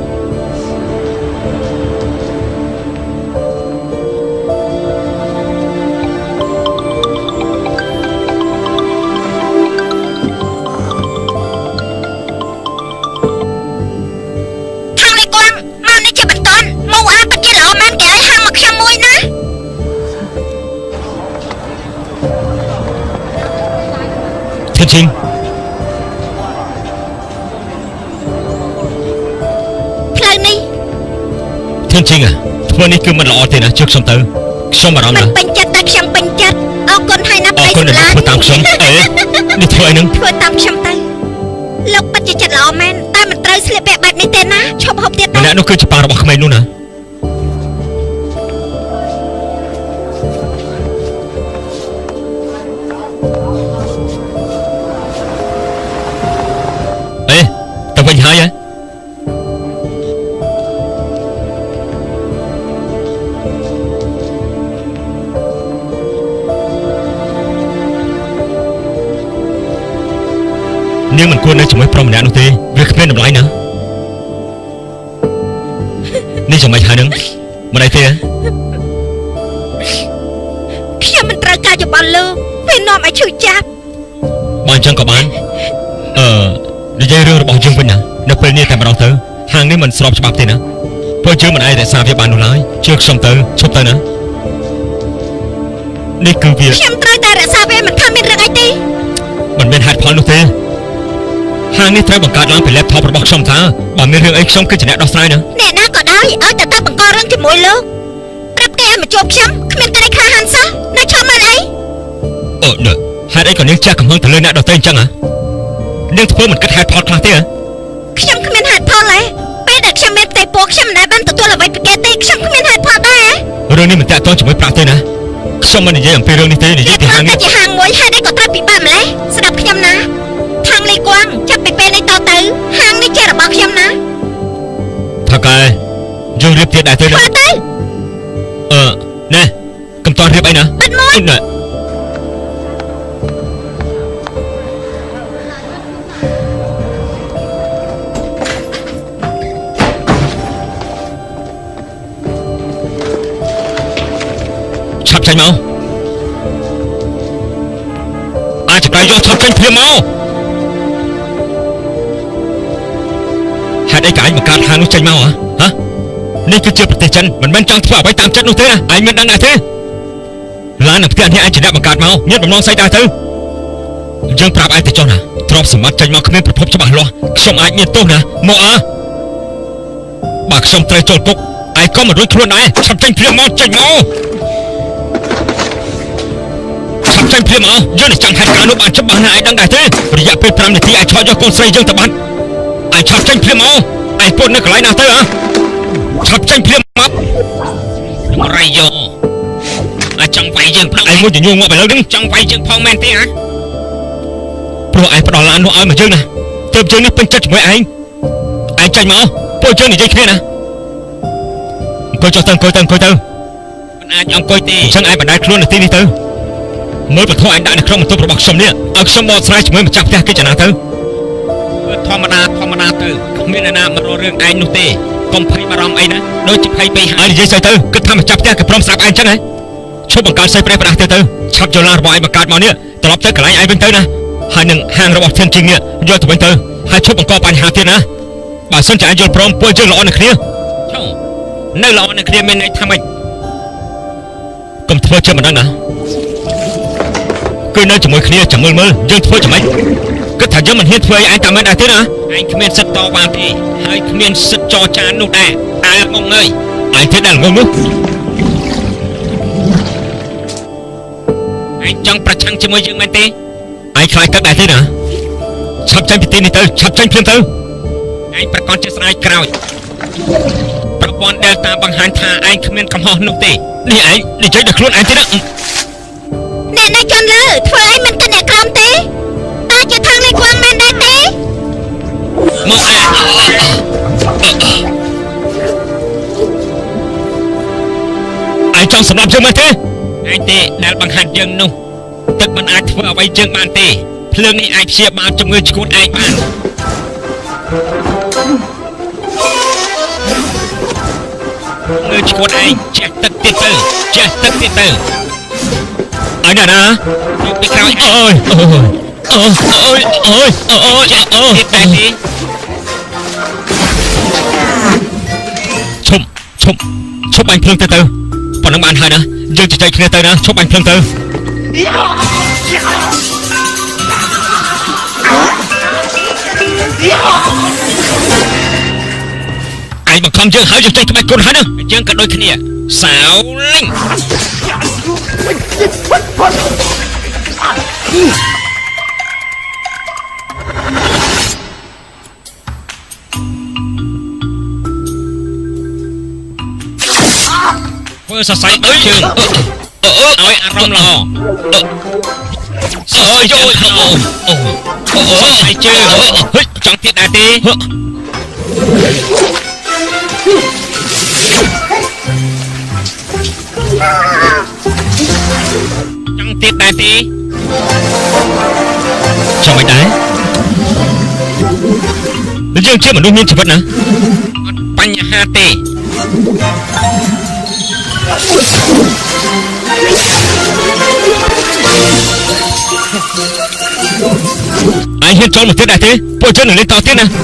ឈិងផ្លូវនេះធឿនឈិងធ្វើនេះគឺមិនល្អទេណាជឿខ្ញុំទៅខ្ញុំអារម្មណ៍ណាស់ពេញចិត្តតែខ្ញុំពេញចិត្តអរគុណហើយណាប្តីស្លាញ់ធ្វើតាមខ្ញុំអេនេះធ្វើអីនឹងធ្វើតាមខ្ញុំទៅលោកពិតជាចិត្តល្អមែនតែមិនត្រូវស្លៀកពាក់បែបនេះទេណាឈប់ហូបទៀតម្នាក់នោះគឺជាប៉ារបស់ក្មេងនោះណាវិញហើយហ៎នាងមិនគួរនៅជាមួយប្រុសម្នាក់នោះទេវាគ្មានតម្លៃណានេះចាំមិនហើយនឹងមិនអីទេខ្ញុំមិនត្រូវការយោបល់លោកវានាំឲ្យឈឺចាប់បើអញ្ចឹងក៏បានអឺនិយាយរឿងរបស់យើងវិញណានៅពេលនេះតែម្ដងទៅហាងនេះមិនស្របច្បាប់ទេណាពួកយើងមិនអាចរក្សាវាបាននោះឡើយជឿខ្ញុំទៅឈប់ទៅណានេះគឺវាខ្ញុំត្រូវតែរក្សាវាមិនថាមានរឿងអីទេមិនមានហេតុផលនោះទេហាងនេះត្រូវបង្កើតឡើងពី laptop របស់ខ្ញុំថាបើមានរឿងអីខ្ញុំគឺជាអ្នកដោះស្រាយណាអ្នកណាក៏ដោយឲ្យតែទៅបង្ករឿងជាមួយលោកប្រាប់គេឲ្យមកជួបខ្ញុំគ្មានក្តីក្លាហានសោះនៅឈប់មិនអីអូណែហេតុអីក៏នាងចាស់កំហឹងទៅលើអ្នកដទៃអញ្ចឹងហ៎នាងធ្វើមិនគិតហេតុផលខ្លះទេហ៎ខ្ញុំគ្មានហេតុផលទេពេលដែលខ្ញុំមានផ្ទៃពោះខ្ញុំមិនដែលបានទទួលអ្វីពីគេទេខ្ញុំគ្មានហេតុផលដែររឿងនេះមិនតាក់ទងជាមួយប្រាក់ទេណាខ្ញុំមិននិយាយអំពីរឿងនេះទេនិយាយពីហាងនេះជាហាងមួយហើយនេះក៏ត្រូវពិបាកម្លេះស្ដាប់ខ្ញុំណាខាងលីគួងចាប់ពីពេលនេះតទៅហាងនេះជារបស់ខ្ញុំណាថាកែយើងរៀបទៀតដែរទេណាទៅអឺណែកុំតន់រៀបអីណាបាត់មួយណែចេញមកអាចប្រយោជន៍ឆាប់ចេញភ្លាមមកហេតុអីក៏ឯងបង្កើតហាងនោះចេញមកហ៎ហ៎នេះគឺជាប្រទេសចិនមិនមែនចង់ធ្វើអ្វីតាមចិត្តនោះទេណាឯងមានដឹងដែរទេឡាននឹងផ្ទះនេះឯងជាអ្នកបង្កើតមកមានបំណងស្អីដែរទៅយើងប្រាប់ឯងទៅចុះណាទ្រព្យសម្បត្តិចេញមកគ្មានប្រភពច្បាស់លាស់ខ្ញុំអាចមានទោសណាមកអើបើខ្ញុំត្រូវចូលគុកឯងក៏មិនរួចខ្លួនដែរឆាប់ចេញភ្លាមមកចេញមកចេញភ្លាមអើយើងនឹងចាំហេតុការណ៍នោះបានច្បាស់ណាស់ឯងដឹងដែរទេរយៈពេលប្រាំនាទីឯងឆោតយកកូនស្រីយើងទៅបាត់ឯងឆាប់ចេញភ្លាមអើឯងពត់នៅកន្លែងណាទៅហ៎ឆាប់ចេញភ្លាមមករៃយោអាចចង់វាយយើងផ្ដាល់ឯងមួយញញួរងាប់ឥឡូវនេះចង់វាយយើងផងមែនទេហ៎ព្រោះឯងផ្ដល់ឡាននោះឲ្យមកយើងណាទើបយើងនេះពេញចិត្តជាមួយឯងឯងចាញ់មកពួកយើងនិយាយគ្នាណាអង្គុយចុះទៅអង្គុយទៅអង្គុយទៅមិនអាចអង្គុយទេអញ្ចឹងឯងបណ្ដាលខ្លួននៅទីនេះទៅមើលពធឯងដាក់នៅក្នុងបន្ទប់របស់ខ្ញុំនេះឲ្យខ្ញុំមកស្រាយជាមួយម្ចាស់ផ្ទះគេចំណាទៅធម្មតាធម្មតាទៅគ្មានអ្នកណាមករករឿងឯងនោះទេកុំភ័យបារម្ភអីណាដូចជាភ័យពេកហើយនិយាយស្អីទៅគិតថាម្ចាស់ផ្ទះគេព្រមស្រាប់ឯងអញ្ចឹងហ៎ឈប់បង្កើតស្អីប្រេះប្រដាស់ទៅទៅឆាប់យកឡានរបស់ឯងបង្កើតមកនេះត្រឡប់ទៅកន្លែងឯងវិញទៅណាហើយនឹងហាងរបស់ធានជីងនេះយកទៅវិញទៅហើយឈប់បង្កបញ្ហាទៀតណាបើសិនជាឯងយល់ព្រមពួកយើងល្អនឹងគ្នាឈប់នៅល្អនឹងគ្នាមានន័យថាម៉េចកុំធ្វើជាមិនដឹងណាគឺនៅជាមួយគ្នាចាំមើលមើលយើងធ្វើយ៉ាងម៉េចគិតថាយើងមិនហ៊ានធ្វើអីឯងតាមមិនដែរទេណាឯងគ្មានសិទ្ធិតវ៉ាទេហើយគ្មានសិទ្ធិចរចានោះដែរអើងងអើយឯងធ្វើដែរងងនោះឯងចង់ប្រឆាំងជាមួយយើងមែនទេឯងខ្លាចទឹកដែរទេណាឆាប់ចេញពីទីនេះទៅឆាប់ចេញភ្លាមទៅឯងប្រកាសជាស្ដាយក្រោយប្រព័ន្ធ Delta បង្ហាញថាឯងគ្មានកំហុសនោះទេនេះឯងនិយាយដល់ខ្លួនឯងទេណាអ្នកណាចន់លើធ្វើអីមិនទៅអ្នកក្រមទេតើជាខាងនេះគួងមែនដែរទេមកឯងឯងចង់សម្លាប់យើងមែនទេឯងទេដែលបង្ហាត់យើងនោះទឹកមិនអាចធ្វើអ្វីយើងបានទេភ្លើងនេះអាចព្យាបាលជំងឺឆ្កួតឯងបានងើឆ្កួតឯងចេះទឹកទៀតទៅចេះទឹកទៀតទៅអញណាពីក្រោយអើយអើយអើយអើយអើយអើយទៀតដែរទេឈប់ឈប់ឈប់បាញ់ភ្លើងទៅទៅប៉ុណ្ណឹងបានហើយណាយើងជជែកគ្នាទៅណាឈប់បាញ់ភ្លើងទៅឯងបង្ខំយើងហើយយើងចេះក្បាច់គុណហើយណាយើងក៏ដូចគ្នាសាវលិញធ្វើសរសៃដូចជើងអឺឲ្យអារម្មណ៍ល្អអើយយកអូអូសរសៃជើងហិចចង់ទៀតដែរទេចង់ទៀតដែរទេចង់មិនដែរយើងជាមនុស្សមានជីវិតណាអត់បញ្ហាទេឯងហ៊ានចូលមកទៀតដែរទេពួកយើងនឹងលេងតទៀតណា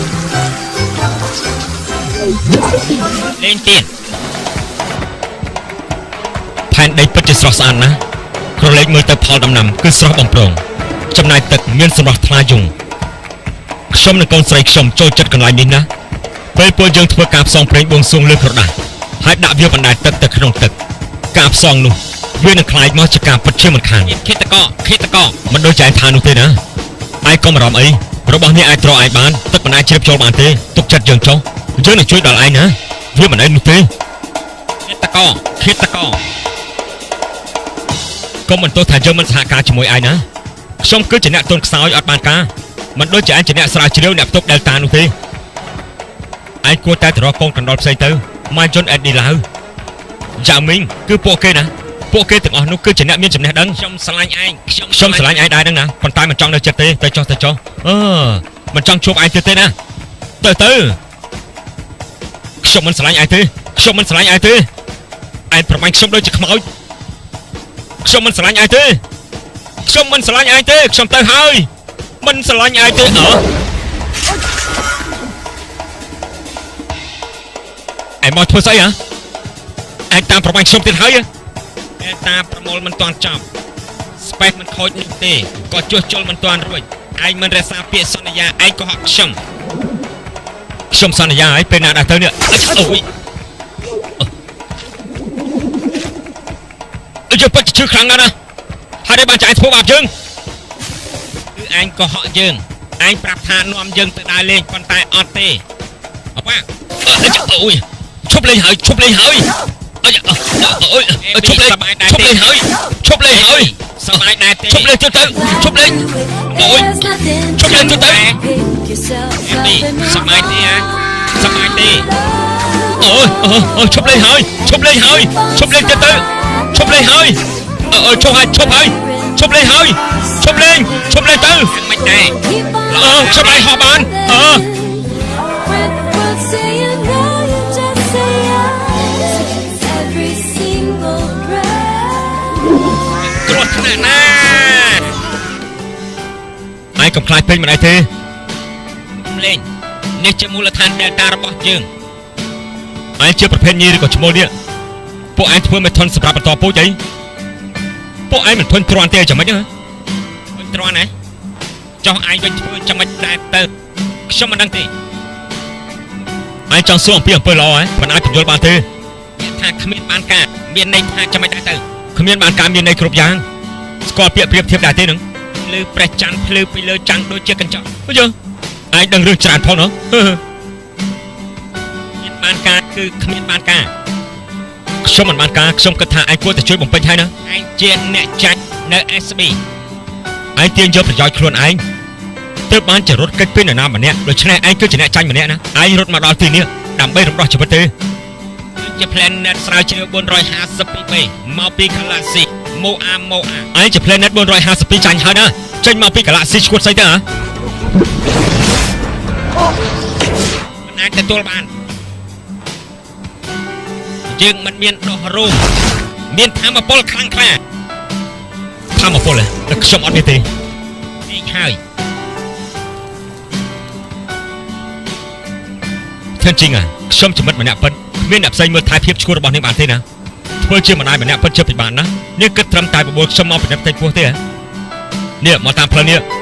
លេងទៀតផែនដីពិតជាស្រស់ស្អាតណាស់ក្រឡេកមើលទៅផលដំណាំគឺស្រស់បំព្រងចំណាយទឹកមានសម្រស់ថ្លាយងខ្ញុំនិងកូនស្រីខ្ញុំចូលចិត្តកន្លែងនេះណាពេលពួកយើងធ្វើការផ្សងព្រេងបួងសួងលើក្រដាសហើយដាក់វាបណ្ដែតទឹកទៅក្នុងទឹកការផ្សងនោះវានឹងคล้ายមកជាការពិតជាមិនខានឃាតករឃាតករមិនដូចចែងថានោះទេណាឯងកុំអារម្មណ៍អីរបស់នេះអាចត្រឯងបានទឹកមិនអាចជ្រាបចូលបានទេទុកចិត្តយើងចុះយើងនឹងជួយដល់ឯងណាវាមិនអីនោះទេឃាតករឃាតករកុំបន្ទោសថាយើងមិនសហការជាមួយឯងណាខ្ញុំគឺជាអ្នកទន់ខ្សោយអត់បានការមិនដូចជាឯងជាអ្នកស្រាវជ្រាវអ្នកផ្ទុក Delta នោះទេឯងគួរតែទៅរកកូនកណ្ដុរផ្សេងទៅម៉ាយុនអេឌីឡាវយ៉ាមីងគឺពួកគេណាពួកគេទាំងអស់នោះគឺជាអ្នកមានចំណេះដឹងខ្ញុំស្រឡាញ់ឯងខ្ញុំខ្ញុំស្រឡាញ់ឯងដែរហ្នឹងណាប៉ុន្តែមិនចង់នៅចិត្តទេទៅចុះទៅចុះអឺមិនចង់ជួបឯងទៀតទេណាទៅទៅខ្ញុំមិនស្រឡាញ់ឯងទេខ្ញុំមិនស្រឡាញ់ឯងទេឯងប្រមាញ់ខ្ញុំដូចជាខ្មោចខ្ញុំមិនស្រឡាញ់ឯងទេខ្ញុំមិនស្រឡាញ់ឯងទេខ្ញុំទៅហើយមិនស្រឡាញ់ឯងទេអើឯងមកធ្វើស្អីហ៎ឯងតាមប្រមាញ់ខ្ញុំទៀតហើយឯងតាមប្រមូលមិនទាន់ចប់ស្ពេសមិនខូចនេះទេក៏ជួសជុលមិនទាន់រួចឯងមិនរក្សាពាក្យសន្យាឯងក៏ហក់ខ្ញុំខ្ញុំសន្យាឲ្យពេលណាដល់ទៅនេះអូយយើងពិតជាជឿខ្លាំងណាស់ណាហើយបានចែកធ្វើបាបយើងគឺឯងក៏ហក់យើងឯងប្រាប់ថានាំយើងទៅដើរលេងប៉ុន្តែអត់ទេអប៉ាអូយឈប់លេងហើយឈប់លេងហើយអើយអូយឈប់លេងឈប់លេងហើយឈប់លេងហើយសบาย ai đai chụp lên cho tới chụp lên ôi chụp lên cho tới em đi sắp mai đi à sắp mai đi ôi ôi chụp lên hơi chụp lên hơi chụp lên cho tới chụp lên hơi ôi chụp hơi chụp hơi chụp lên hơi chụp lên chụp lên tới mày này ờ chụp lại họ bạn ờ Cột nè nè ai cầm khai pin mà này thế lên nếu chưa mua là than delta rồi bỏ chương ai chưaประเภทนี้ก็ชั่วโมงเนี่ยพวกไอ้เพื่อนมาทนสำหรับต่อพวกใจพวกไอ้มันทนตรอนเตะจะไม่เนี่ยทนตรอนไหนเจ้าไอ้เป็นเพื่อนจะไม่ได้เตะช่างมันดังตีไอ้จังส่งเพียงเปิดรอไอ้มันไอ้ถึงโยนบาเตะทางขมิ้นบานกาเมียนในทางจะไม่ได้เตะขมิ้นบานกาเมียนในกรุบยางสกอร์เปรียบเทียบเทียบได้เตะหนึ่งลือประจันพลือไปเลยจังโดยเชื่อกันเจ้าไม่เจอไอ้ดังเรื่องจานพอเนาะบานกาคือขมิ้นบานกาชมมันบานกาชมกระถาไอ้กลัวแต่ช่วยผมเป็นไทยนะไอ้เจนเนจันเนเอสบีไอ้เตียนเยอะประยอยครวนไอ้เติมบ้านจะรถเกิดเป็นหน้ามันเนี้ยโดยชนะไอ้ก็จะเนจันมันเนี้ยนะไอ้รถมาดาวตีเนี้ยดำใบรถรอจะมาเตะจะแพลนเน็ตสาวเชียวบนรอยหาสปีไปมาปีกาลาซีโมอาโมอาไอ้จะแพลนเน็ตบนรอยหาสปีจันฮะนะจันมาปีกาลาซีชวดใส่เด้อมันไอ้แต่ตัวบ้านจึงมันเมียนดอกรูเมียนทำมาปอลครั้งแค่ทำมาปอลเลยแล้วชมอันนี้ตีนี่ใช่ท่านจริงอ่ะชมจะมัดมันเนี่ยเปิ้ลเมียนแบบใส่เมื่อท้ายเพียบชั่วระบอบในบ้านเท่นะเพื่อเชื่อมันได้มันเนี่ยเปิ้ลเชื่อไปบ้านนะเนี่ยก็ทำตายแบบบวกชมเอาไปนับเต็มพวกเท่เนี่ยมาตามเพลินเนี่ย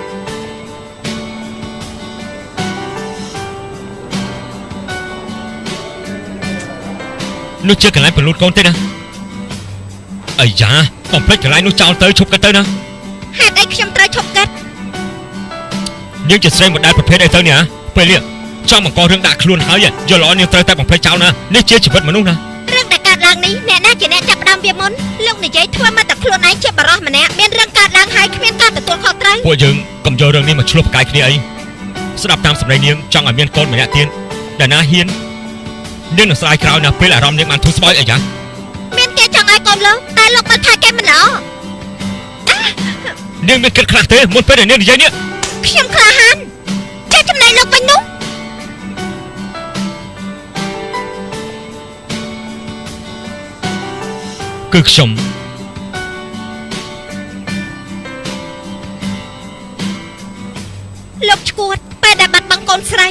นู้เชื่อกันไรเป็นรูดก้อนเต้นะไอ้ยาต้องเพลย์กันไรนู้เจ้าเตยชกกันเต้นะหาได้ขยมเตยชกกันยังจะเซ็งหมดได้ประเภทไอ้เต้เนี่ยไปเรียกเจ้ามังกรเรื่องด่าคลุนหายอย่าล้อเนี่ยเตยแต่บังเพลย์เจ้านะนี่เชื่อชีวิตมนุษย์นะเรื่องแต่การล้างนี้แน่น่าจะแน่จับดำเบียมนลูกในใจทั่วมาแต่คลุนไอ้เชื่อบารอมาแน่เมียนเรื่องการล้างหายเมียนการแต่ตัวเขาไตรพวกยังกำยอเรื่องนี้มาช่วยประกายคดีไอ้สลับตามสำเนียงเนียงจังอ่ะเมียนก้นเหมือนเนี่ยเตียนแต่น่าเฮียนเรื่องสายคราวนะเป็นอารมณ์เนี่ยมันทุสบอยไอ้ยังเมียนแกจังไอ้กลมแล้วแต่ลงมาถ่ายแกมันเหรอเรื่องเป็นกระคลักเตะมุดไปไหนเนี่ยดีใจเนี่ยขยมคลาหันใจจำไหนลงไปนุ๊กกึกชมลบชกวดไปแต่บัดบังกลใส่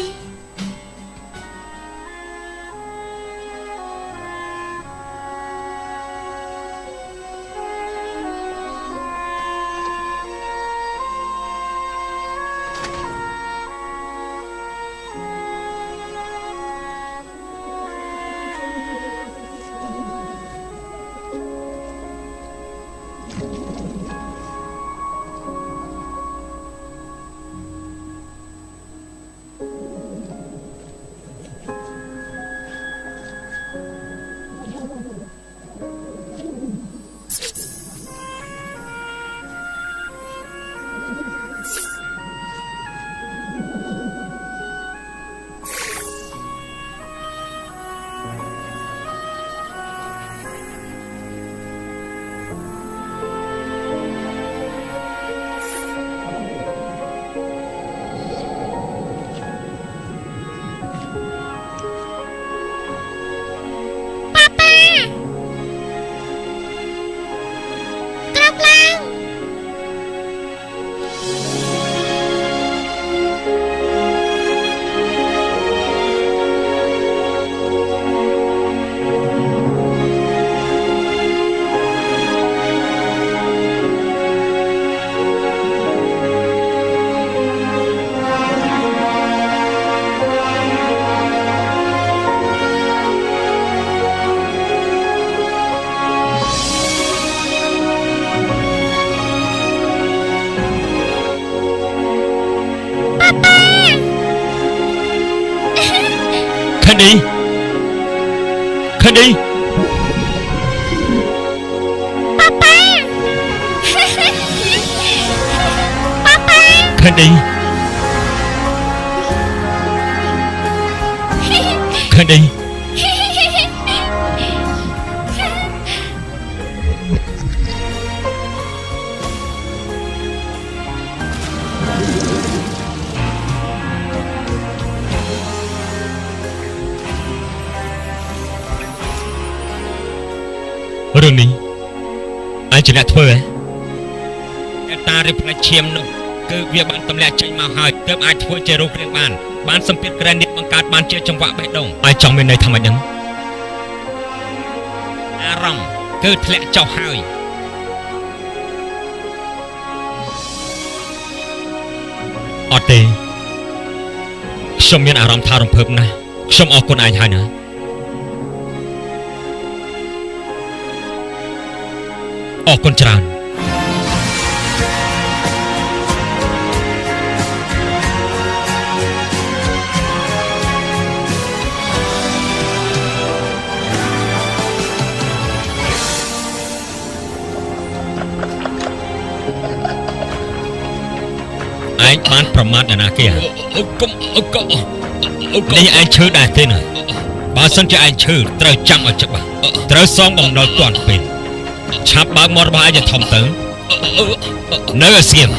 đi Khanh đi Papa ឃើញឌីឃើញឌីរឿងនេះអញជាអ្នកធ្វើហ៎តារិបផ្នែកឈាមនោះគឺវាបានទម្លាក់ចេញមកហើយទើបអាចធ្វើជារូបរាងបានបានសម្ពាធក្រែននេះបង្កើតបានជាចង្វាក់បេះដូងហើយចង់មានន័យថាម៉េចហ្នឹងអារម្មណ៍គឺធ្លាក់ចុះហើយអត់ទេខ្ញុំមានអារម្មណ៍ថារំភើបណាស់ខ្ញុំអរគុណឯងហើយណាអរគុណច្រើនឯងបានប្រមាថអ្នកណាគេហ៎កុំកុំនេះឯងឈឺដែរទេណាបើសិនជាឯងឈឺត្រូវចាំឲ្យច្បាស់ត្រូវសងបំណុលទាន់ពេលឆាប់បើកមាត់របស់ឯងឲ្យធំទៅនៅឲ្យស្ងៀម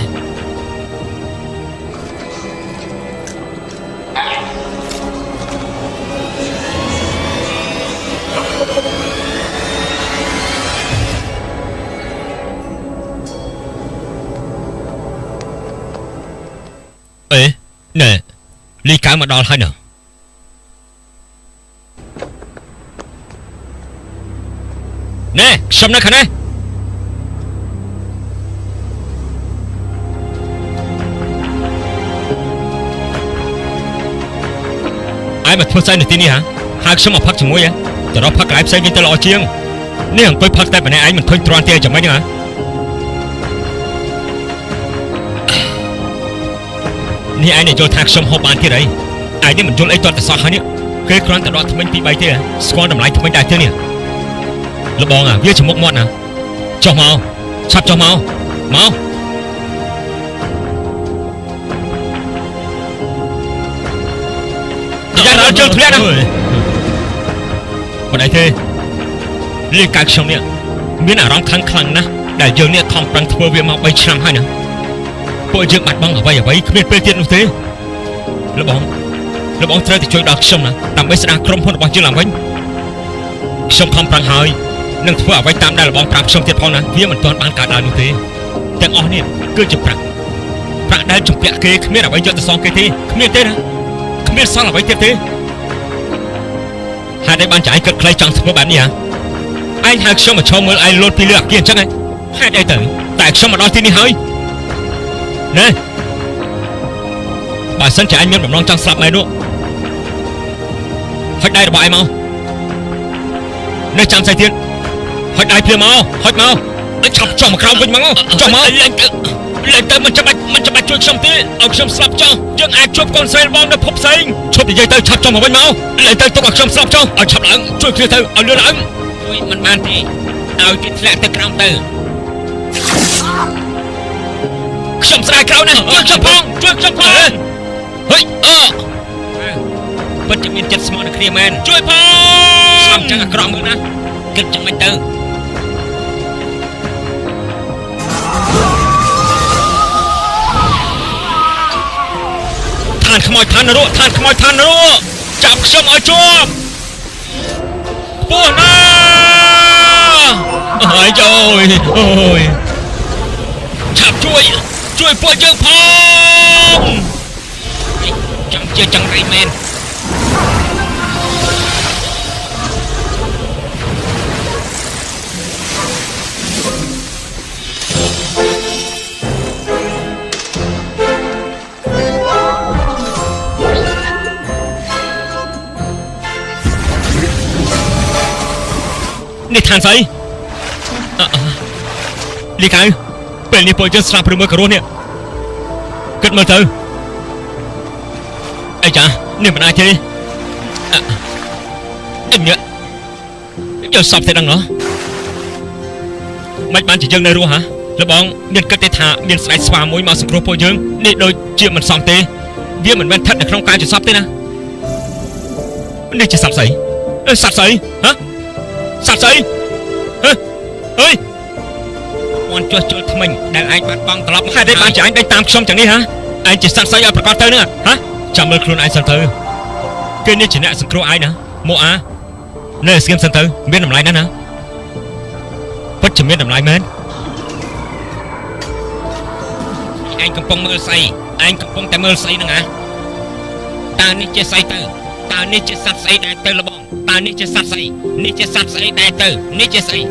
អេណែលីកៅមកដល់ហើយណាណែខ្ញុំនៅខាងនេះឯងមកធ្វើស្អីនៅទីនេះហ៎ហើយខ្ញុំមកផឹកជាមួយហ៎ទៅរកផឹកកន្លែងផ្សេងវិញទៅល្អជាងនេះអង្គុយផឹកតែម្នាក់ឯងមិនឃើញទ្រាំទេចាំមិនហ៎នេះឯងនិយាយថាខ្ញុំហូបបានទៀតអីឯងនេះមិនយល់អីតតសោះហើយនេះគេគ្រាន់តែដកថ្មិញពីរបីទេស្គាល់តម្លៃថ្មិញដែរទេនេះលបងអាវាច្មុកមាត់ណាចុះមកឆាប់ចុះមកមកយ៉ារ៉ាជើងធ្លាក់ណាមិនអីទេលីកៅខ្ញុំនេះមានអារម្មណ៍ខ្លាំងខ្លាំងណាស់ដែលយើងនេះខំប្រឹងធ្វើវាមកបីឆ្នាំហើយណាពួកយើងបាត់បង់អ្វីអ្វីគ្មានពេលទៀតនោះទេលបងលបងត្រូវតែជួយដល់ខ្ញុំណាដើម្បីស្ដារក្រុមហ៊ុនរបស់យើងឡើងវិញខ្ញុំខំប្រឹងហើយនឹងធ្វើអ្វីតាមដែលលបងប្រាប់ខ្ញុំទៀតផងណាវាមិនទាន់បានកើតឡើងនោះទេទាំងអស់នេះគឺជាប្រាក់ប្រាក់ដែលជំពាក់គេគ្មានអ្វីយកទៅសងគេទេគ្មានទេណាគ្មានសល់អ្វីទៀតទេហេតុអីបានចាយគិតខ្លីចង់ធ្វើបែបនេះហ៎ឯងហៅខ្ញុំមកឈរមើលឯងលោតពីលើអាគារអញ្ចឹងហ៎ហេតុអីទៅតែខ្ញុំមកដល់ទីនេះហើយណែបើសិនជាឯងមានបំណងចង់ស្លាប់ម៉ែនោះហុចដៃរបស់ឯងមកនៅចាំស្អីទៀតហុចដៃភ្លាមមកហុចមកឆាប់ចុះមកក្រោមវិញមកចុះមកលេងទៅលេងទៅមិនចាំបាច់មិនចាំបាច់ជួយខ្ញុំទេឲ្យខ្ញុំស្លាប់ចុះយើងអាចជួបកូនស្រីបងនៅភពផ្សេងឈប់និយាយទៅឆាប់ចុះមកវិញមកលេងទៅទុកឲ្យខ្ញុំស្លាប់ចុះឲ្យឆាប់ឡើងជួយគ្នាទៅឲ្យលឿនឡើងជួយមិនបានទេឲ្យគេធ្លាក់ទៅក្រោមទៅខ្ញុំស្ដាយក្រោយណាជួយខ្ញុំផងជួយខ្ញុំផងហេអឺពិតជាមានចិត្តស្មោះនឹងគ្នាមែនជួយផងស្លាប់ចឹងអាក្រក់មើលណាគិតចឹងមិនទៅឋានខ្មោចឋាននរកឋានខ្មោចឋាននរកចាប់ខ្ញុំឲ្យជាប់ពោះណាអើយអូយអូយឆាប់ជួយជួយពួកយើងផងចាំជាចង្រៃមែននេះឋានស្អីលីកៅពេលនេះពួកយើងស្លាប់ឬមើលក៏រស់នេះគិតមើលទៅអីចានេះមិនអាចទេអញយកសពទៅដឹងហ៎មិនបានជាយើងនៅរស់ហ៎លបងមានគិតទេថាមានស្ដេចស្វាមួយមកសង្គ្រោះពួកយើងនេះដូចជាមិនសមទេវាមិនមែនស្ថិតនៅក្នុងការចសពទេណានេះជាសត្វស្អីសត្វស្អីហ៎សត្វស្អីហ៎អើយអន់ចុះជុលថ្មិញដែលឯងបានបងត្រឡប់មកហេតុអីបានជាឯងដេញតាមខ្ញុំចឹងនេះហ៎ឯងជាសត្វស្អីឲ្យប្រកាសទៅណាហ៎ចាំមើលខ្លួនឯងសិនទៅគេនេះជាអ្នកសង្គ្រោះឯងណាមកអានៅស្គៀមសិនទៅមានតម្លៃណាស់ណាពិតជាមានតម្លៃមែនឯងកំពុងមើលស្អីឯងកំពុងតែមើលស្អីហ្នឹងអាតើនេះជាស្អីទៅតើនេះជាសត្វស្អីដែលទៅលបងតើនេះជាសត្វស្អីនេះជាសត្វស្អីដែលទៅនេះជាស្អី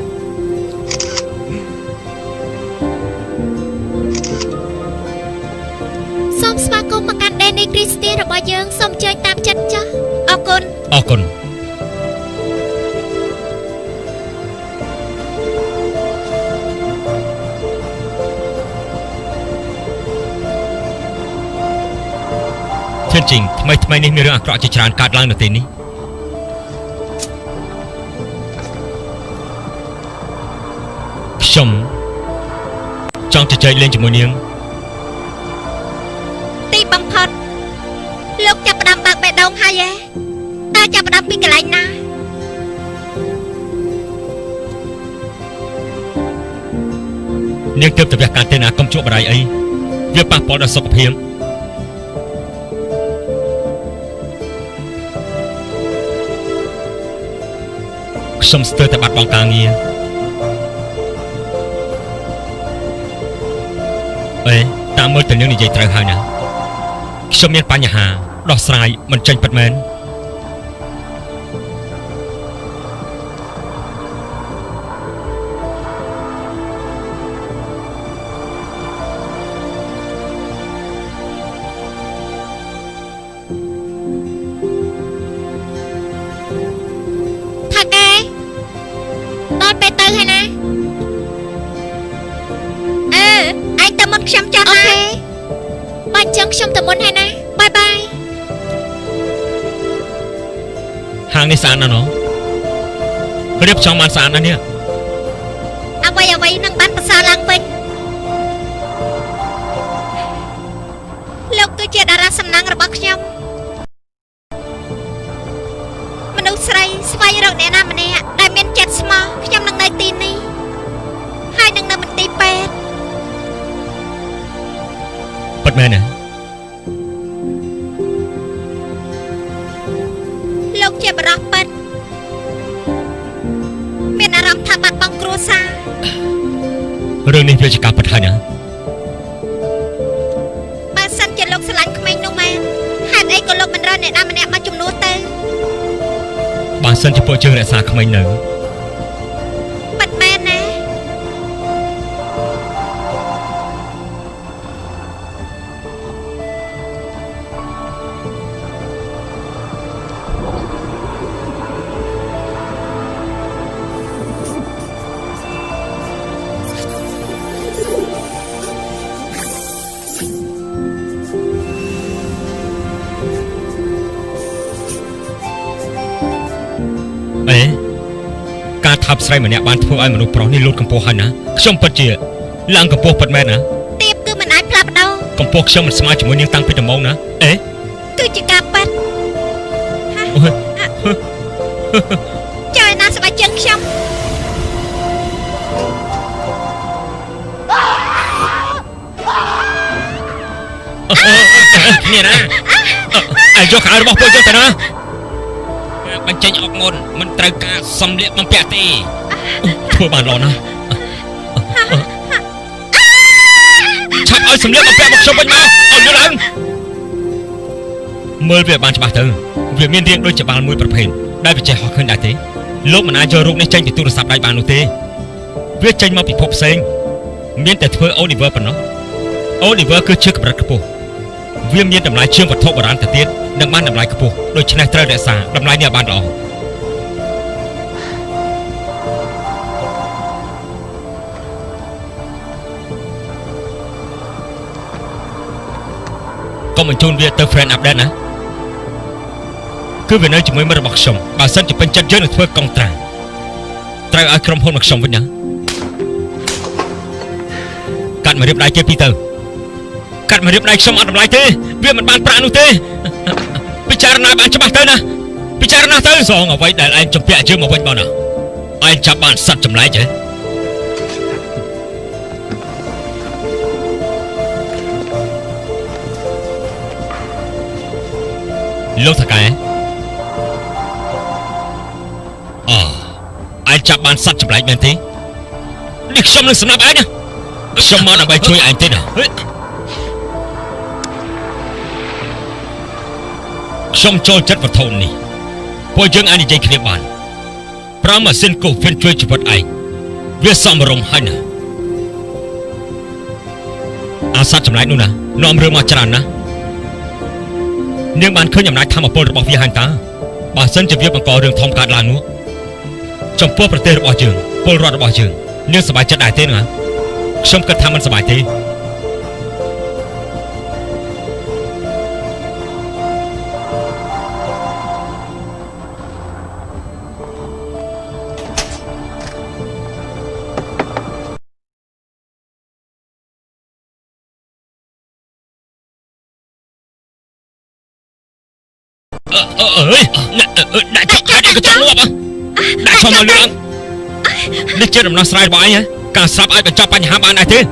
សូមស្វាគមន៍មកកាន់ដេនីគ្រីស្ទៀនរបស់យើងសូមជើញតាមចិត្តចាស់អរគុណអរគុណធៀនជីងថ្មីថ្មីនេះមានរឿងអាក្រក់ជាច្រើនកើតឡើងនៅទីនេះខ្ញុំចង់ជជែកលេងជាមួយនាងទីបំផុតលោកចាប់ផ្ដើមបើកបេះដូងហើយឯងតើចាប់ផ្ដើមពីកន្លែងណានាងទើបតែវះកាត់ទេណាកុំជក់បរៃអីវាប៉ះពាល់ដល់សុខភាពខ្ញុំស្ទើរតែបាត់បង់ការងារអេតាមមើលទៅនាងនិយាយត្រូវហើយណាខ្ញុំមានបញ្ហាដោះស្រាយមិនចេញពិតមែននេះស្អាតណាស់ណោះរៀបចំបានស្អាតណាស់នេះអ្វីអ្វីនឹងបានប្រសើរឡើងវិញលោកគឺជាតារាសំណាងរបស់ខ្ញុំមនុស្សស្រីស្វែងរកអ្នកណាម្នាក់ដែលមានចិត្តស្មោះខ្ញុំនឹងនៅទីនេះហើយនឹងនៅមន្ទីរពេទ្យពិតមែនទេលោកជាបរិសុទ្ធពិតមានអារម្មណ៍ថាបាត់បង់គ្រួសាររឿងនេះវាជាការពិតហើយណាបើសិនជាលោកស្រឡាញ់ក្មេងនោះមែនហេតុអីក៏លោកមិនរើអ្នកណាម្នាក់មកជំនួសទៅបើសិនជាពួកយើងរក្សាក្មេងនៅពិតមែនណាថាប់ស្រីម្នាក់បានធ្វើឲ្យមនុស្សប្រុសនេះលូតកម្ពស់ហើយណាខ្ញុំពិតជាឡើងកម្ពស់ពិតមែនណាទៀបគឺមិនអាចផ្លាស់ប្ដូរកម្ពស់ខ្ញុំមិនស្មើជាមួយនាងតាំងពីដំបូងណាអេគឺជាការប៉ັດចុះណាស្បែកជើងខ្ញុំនេះណាអាយយកខោរបស់ពួកយើងទៅណាបញ្ចេញអុកងន់មិនត្រូវការសំលៀកបំពាក់ទេធ្វើបានល្អណាស់ឆាប់ឲ្យសំលៀកបំពាក់មកខ្ញុំវិញមកឲ្យយល់ឡើងមើលវាបានច្បាស់ទៅវាមានរាងដូចច្បាលមួយប្រភេទដែលវាចេះហោះឃើញដែរទេលោកមិនអាចយករូបនេះចេញពីទូរស័ព្ទដៃបាននោះទេវាចេញមកពីភពផ្សេងមានតែធ្វើអូលីវើប៉ុណ្ណោះអូលីវើគឺជាកម្រិតខ្ពស់វាមានតម្លៃជាងវត្ថុបុរាណទៅទៀតនឹងបានតម្លៃខ្ពស់ដូច្នេះត្រូវរក្សាតម្លៃនេះឲ្យបានល្អកុំបញ្ជូនវាទៅ friend update ណាគឺវានៅជាមួយមិត្តរបស់ខ្ញុំបើសិនជាពេញចិត្តយើងនឹងធ្វើកុងត្រាត្រូវឲ្យក្រុមហ៊ុនរបស់ខ្ញុំវិញណាมาเรียบร้อยเก็บพีเตอร์กัดมาเรียบร้อยชมอันดับไรเต้เวียมันบานปรานุเต้พิจารณาบานจะมาเต้นะพิจารณาเต้สองเอาไว้แต่ไอ้จำเปียเชื่อมาไว้บ้านะไอ้จับบานสัตว์จำไรเจ้លោកថាកែអអាចចាប់បានសត្វចម្លែកមែនទេនេះខ្ញុំនឹងស្នាប់ឯងណាខ្ញុំមកដើម្បីជួយឯងទេណាខ្ញុំចូលចិត្តវត្ថុនេះពួកយើងអាចនិយាយគ្នាបានប្រើម៉ាស៊ីនកូហ្វេនជួយជីវិតឯងវាសមរម្យហើយណាអាសត្វចម្លែកនោះណានាំរឿងមកច្រើនណានាងបានឃើញអំណាចធម្មពលរបស់វាហើយតាបើសិនជាវាបង្ករឿងធំកើតឡើងនោះចំពោះប្រទេសរបស់យើងពលរដ្ឋរបស់យើងនាងសប្បាយចិត្តដែរទេណាខ្ញុំគិតថាមិនសប្បាយទេអើអើយដាក់ចាប់ខាត់ក៏ចាប់ងាប់ដាក់ខ្ញុំមកលឿងនេះជាដំណោះស្រាយរបស់ឯងការស្រាប់ឲ្យបញ្ចប់បញ្ហាបានដែរទេ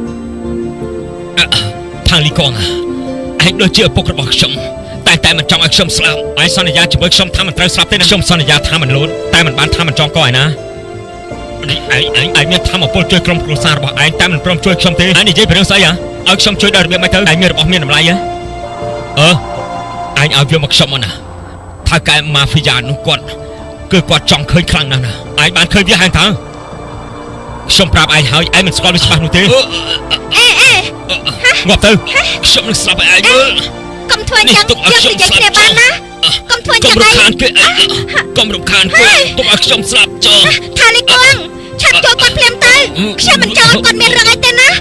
ថាលីកងឯងដូចជាឪពុករបស់ខ្ញុំតែតែមិនចង់ឲ្យខ្ញុំស្លាប់ឯងសន្យាជាមួយខ្ញុំថាមិនត្រូវស្លាប់ទេណាខ្ញុំសន្យាថាមិនលូនតែមិនបានថាមិនចង់កឯណានេះឯងឯងឯងមានធម្មពលជួយក្រុមគ្រួសាររបស់ឯងតែមិនព្រមជួយខ្ញុំទេឯងនិយាយពីរឿងស្អីហ៎ឲ្យខ្ញុំជួយដល់របៀបមិនទៅឯងមានរបស់មានតម្លៃហ៎អឺឯងឲ្យវាមកខ្ញុំមកណាថាកែម៉ាហ្វីយ៉ានោះគាត់គឺគាត់ចង់ឃើញខ្លាំងណាស់ណាឯងបានឃើញវាហើយតើខ្ញុំប្រាប់ឯងហើយឯងមិនស្គាល់វាច្បាស់នោះទេអេអេងាប់ទៅខ្ញុំនឹងស្លាប់ឲ្យឯងមើលកុំធ្វើអញ្ចឹងយើងនិយាយគ្នាបានណាកុំធ្វើអញ្ចឹងឯងកុំរំខានគេទុកឲ្យខ្ញុំស្លាប់ចុះថាលីកងឆាប់ចូលគាត់ភ្លាមទៅខ្ញុំមិនចង់ឲ្យគាត់មានរឿងអីទេណា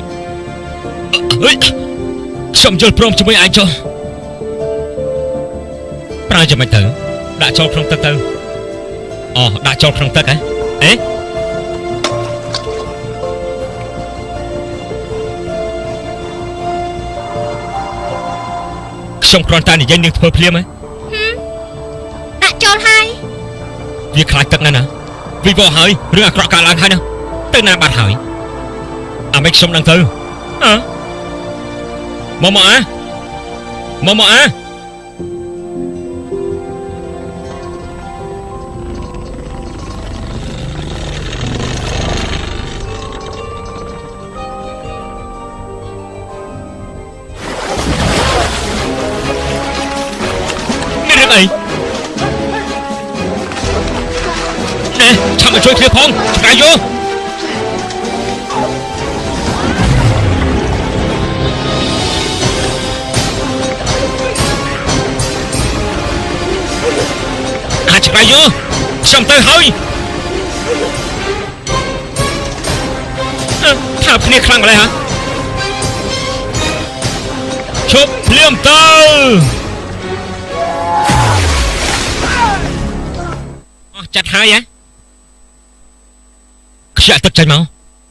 ខ្ញុំយល់ព្រមជាមួយឯងចុះប្រើយ៉ាងម៉េចទៅដាក់ចូលក្នុងទឹកទៅអូដាក់ចូលក្នុងទឹកហ៎អេខ្ញុំគ្រាន់តែនិយាយនឹងធ្វើភ្លាមហ៎ដាក់ចូលហើយវាខ្លាចទឹកណាស់ណាវិវោហើយរឿងអាក្រក់កើតឡើងហើយណាទៅណាបាត់ហើយអាមិនខ្ញុំដឹងទៅអើមកមកអាមកមកអាឆាប់មកជួយគ្នាផងឆ្កែយោអាចឆ្កែយោខ្ញុំទៅហើយថាគ្នាខ្លាំងម្ល៉េះហ៎ឈប់ភ្លាមទៅអស់ចាត់ហើយហ៎ខ្យាក់ទឹកចេញមក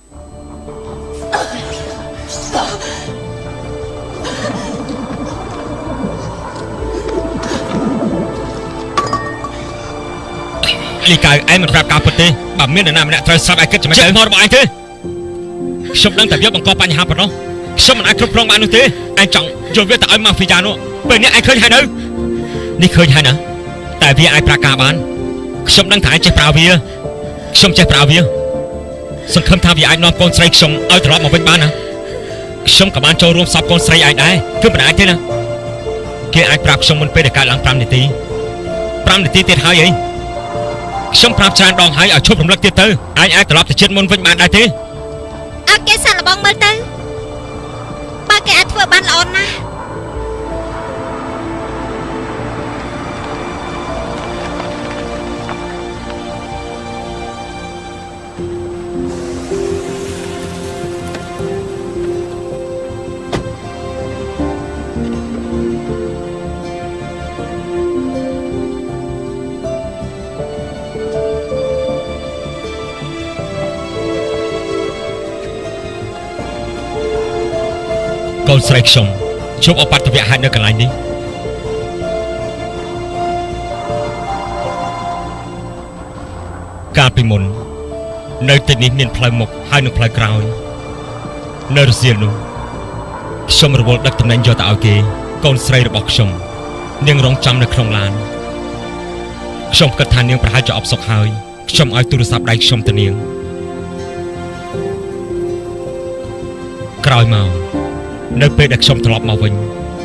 លីកៅឯងមិនប្រាប់ការពិតទេបើមាននរណាម្នាក់ត្រូវស្លាប់ឯងគិតចាំមិនទៅមករបស់ឯងទេខ្ញុំដឹងតែវាបង្កបញ្ហាប៉ុណ្ណោះខ្ញុំមិនអាចគ្រប់គ្រងបាននោះទេឯងចង់យកវាទៅឲ្យម៉ាហ្វីយ៉ានោះពេលនេះឯងឃើញហើយនៅនេះឃើញហើយណាតែវាអាចប្រាការបានខ្ញុំដឹងថាឯងចេះប្រើវាខ្ញុំចេះប្រើវាសង្ឃឹមថាវាអាចនាំកូនស្រីខ្ញុំឲ្យត្រឡប់មកវិញបានណាខ្ញុំក៏បានចូលរួមសពកូនស្រីឯងដែរគឺមិនអាចទេណាគេអាចប្រាប់ខ្ញុំមុនពេលដែលកើតឡើង5នាទី5នាទីទៀតហើយអីខ្ញុំប្រាប់ច្រើនដងហើយឲ្យឈប់រំលឹកទៀតទៅឯងអាចត្រឡប់ទៅជាតិមុនវិញបានដែរទេអត់គេសាក់លបងមើលទៅបើគេអាចធ្វើបានល្អណាស់កូនស្រីខ្ញុំជួបអបតវៈហេតុនៅកន្លែងនេះកាលពីមុននៅទីនេះមានផ្លូវមុខហើយនឹងផ្លូវក្រោយនៅរសៀលនោះខ្ញុំរវល់ដឹកតំណែងយកទៅឲ្យគេកូនស្រីរបស់ខ្ញុំនាងរងចាំនៅក្នុងឡានខ្ញុំគិតថានាងប្រហែលជាអបសុខហើយខ្ញុំឲ្យទូរស័ព្ទដៃខ្ញុំទៅនាងក្រោយមកនៅពេលដែលខ្ញុំត្រឡប់មកវិញ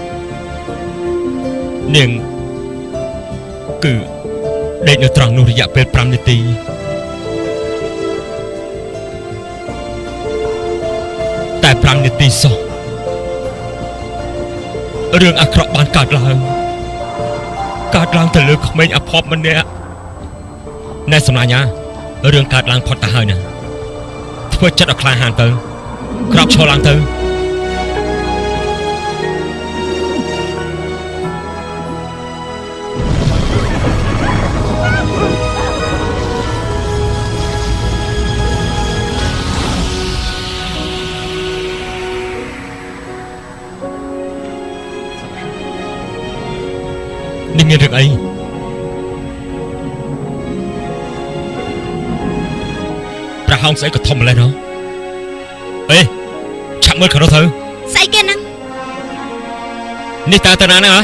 នាងគឺដេកនៅត្រង់នោះរយៈពេលប្រាំនាទីតែប្រាំនាទីសោះរឿងអាក្រក់បានកើតឡើងកើតឡើងទៅលើក្មេងអភ័ព្វម្នាក់ណែសម្លាញ់ណារឿងកើតឡើងផុតទៅហើយណាធ្វើចិត្តឲ្យក្លាហានទៅក្រោកឈរឡើងទៅនេះមានរឿងអីប្រហោងស្អីក៏ធំម្ល៉េះណោះអេឆាក់មើលខាងនោះទៅស្អីគេហ្នឹងនេះតើទៅណាហ្នឹងហ៎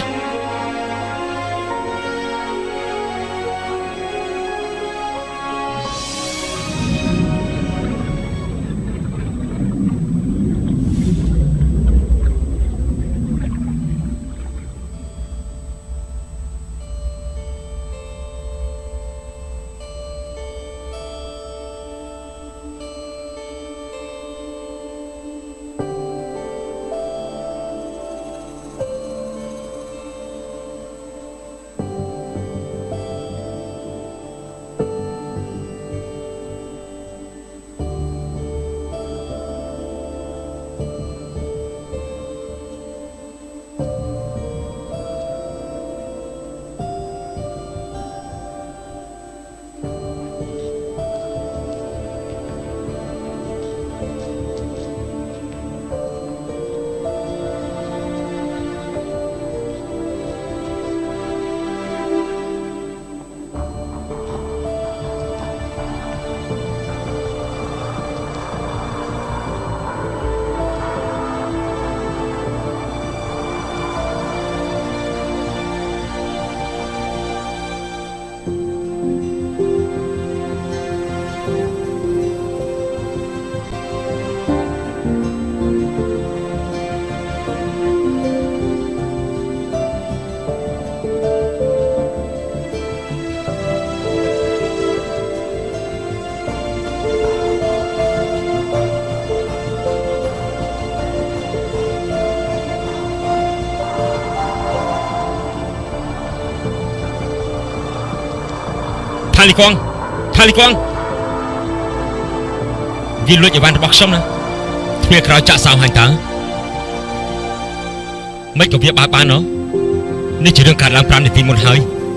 ថាលីកងថាលីកងវាលួចអីវ៉ាន់របស់ខ្ញុំណាទ្វារក្រោយចាក់សោហាញ់តើមិនក៏វាបើកបានណោះនេះជារឿងកើតឡើងប្រាំនាទីមុនហើយ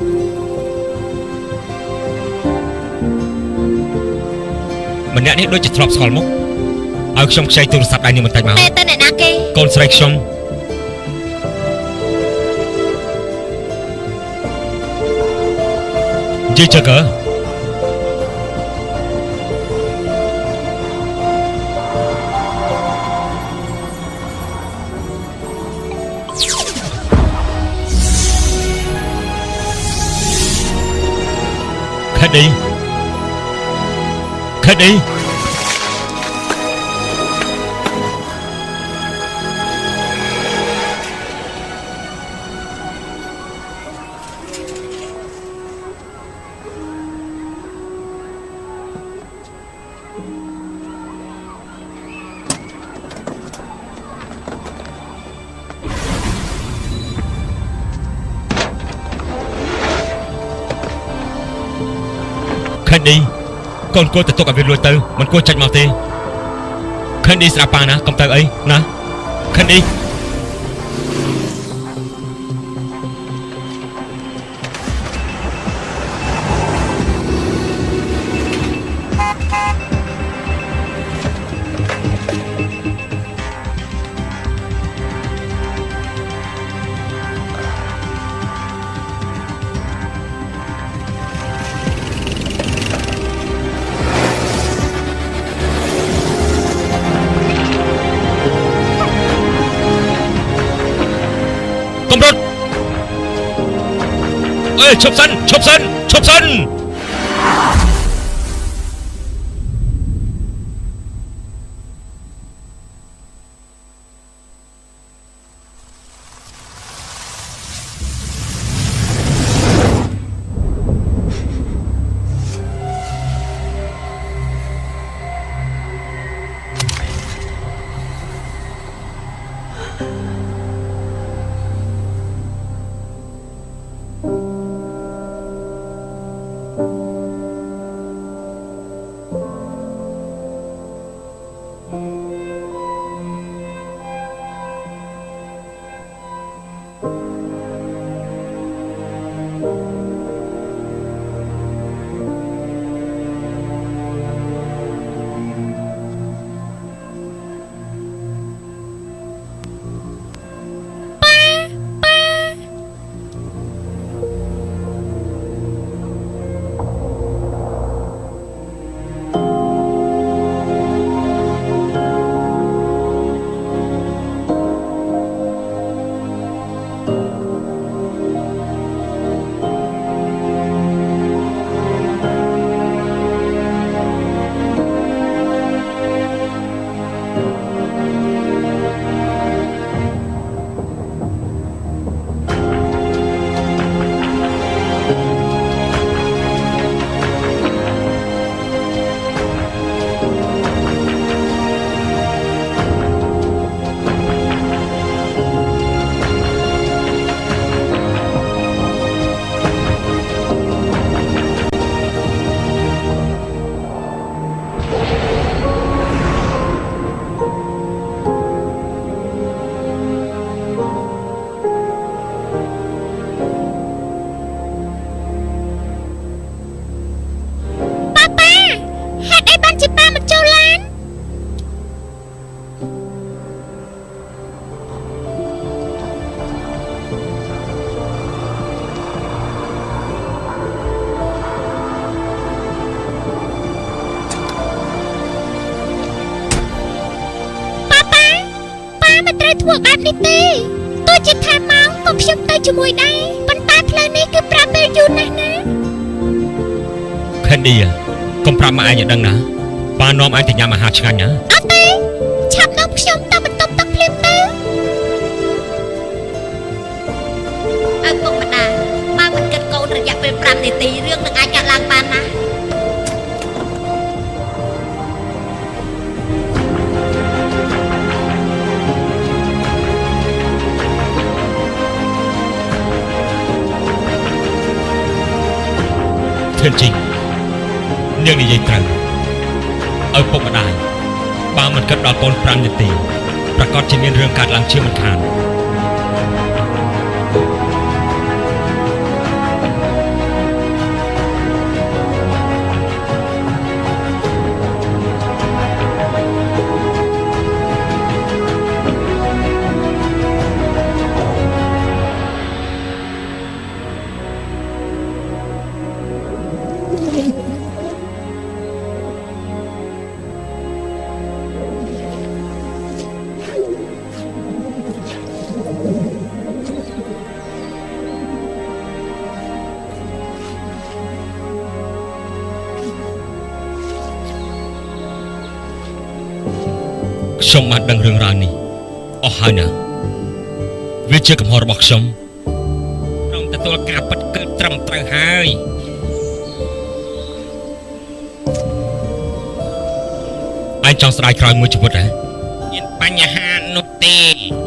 ម្នាក់នេះដូចជាធ្លាប់ស្គាល់មុខឲ្យខ្ញុំខ្ចីទូរស័ព្ទដៃនេះបន្តិចមកតែអ្នកណាគេកូនស្រីខ្ញុំយីចកខេឌីខេឌីខេឌីកូនគួរទៅទុកឲ្យវាលួចទៅមិនគួរចាច់មកទេខេឌីស្ដាប់ប៉ាណាកុំទៅអីណាខេឌីកំរត់អេឈប់សិនឈប់សិនឈប់សិនធ្វើបែបនេះទេទោះជាថាម៉ោងក៏ខ្ញុំទៅជាមួយដែរប៉ុន្តែផ្លូវនេះគឺប្រាប់ពេលយូរណាស់ណាខេនឌីកុំប្រាប់មកឯងឲ្យដឹងណាប៉ានាំឯងទៅញ៉ាំអាហារឆ្ងាញ់ណាអត់ទេឆាប់នាំខ្ញុំទៅបន្ទប់ទឹកភ្លាមទៅឪពុកម្ដាយបើមិនគិតកូនរយៈពេលប្រាំនាទីរឿងនឹងអាចកាត់ឡើងបានណាធឿនជីនាងនិយាយត្រូវឪពុកម្ដាយបើមិនគិតដល់កូនប្រាំនាទីប្រកាសជាមានរឿងកើតឡើងជាមិនខានខ្ញុំបានដឹងរឿងរ៉ាវនេះអស់ហើយណាវាជាកំហុសរបស់ខ្ញុំខ្ញុំទទួលការពិតគឺត្រឹមត្រូវហើយឯងចង់ស្ដាយក្រោយមួយជីវិតហ៎មានបញ្ហានោះទេ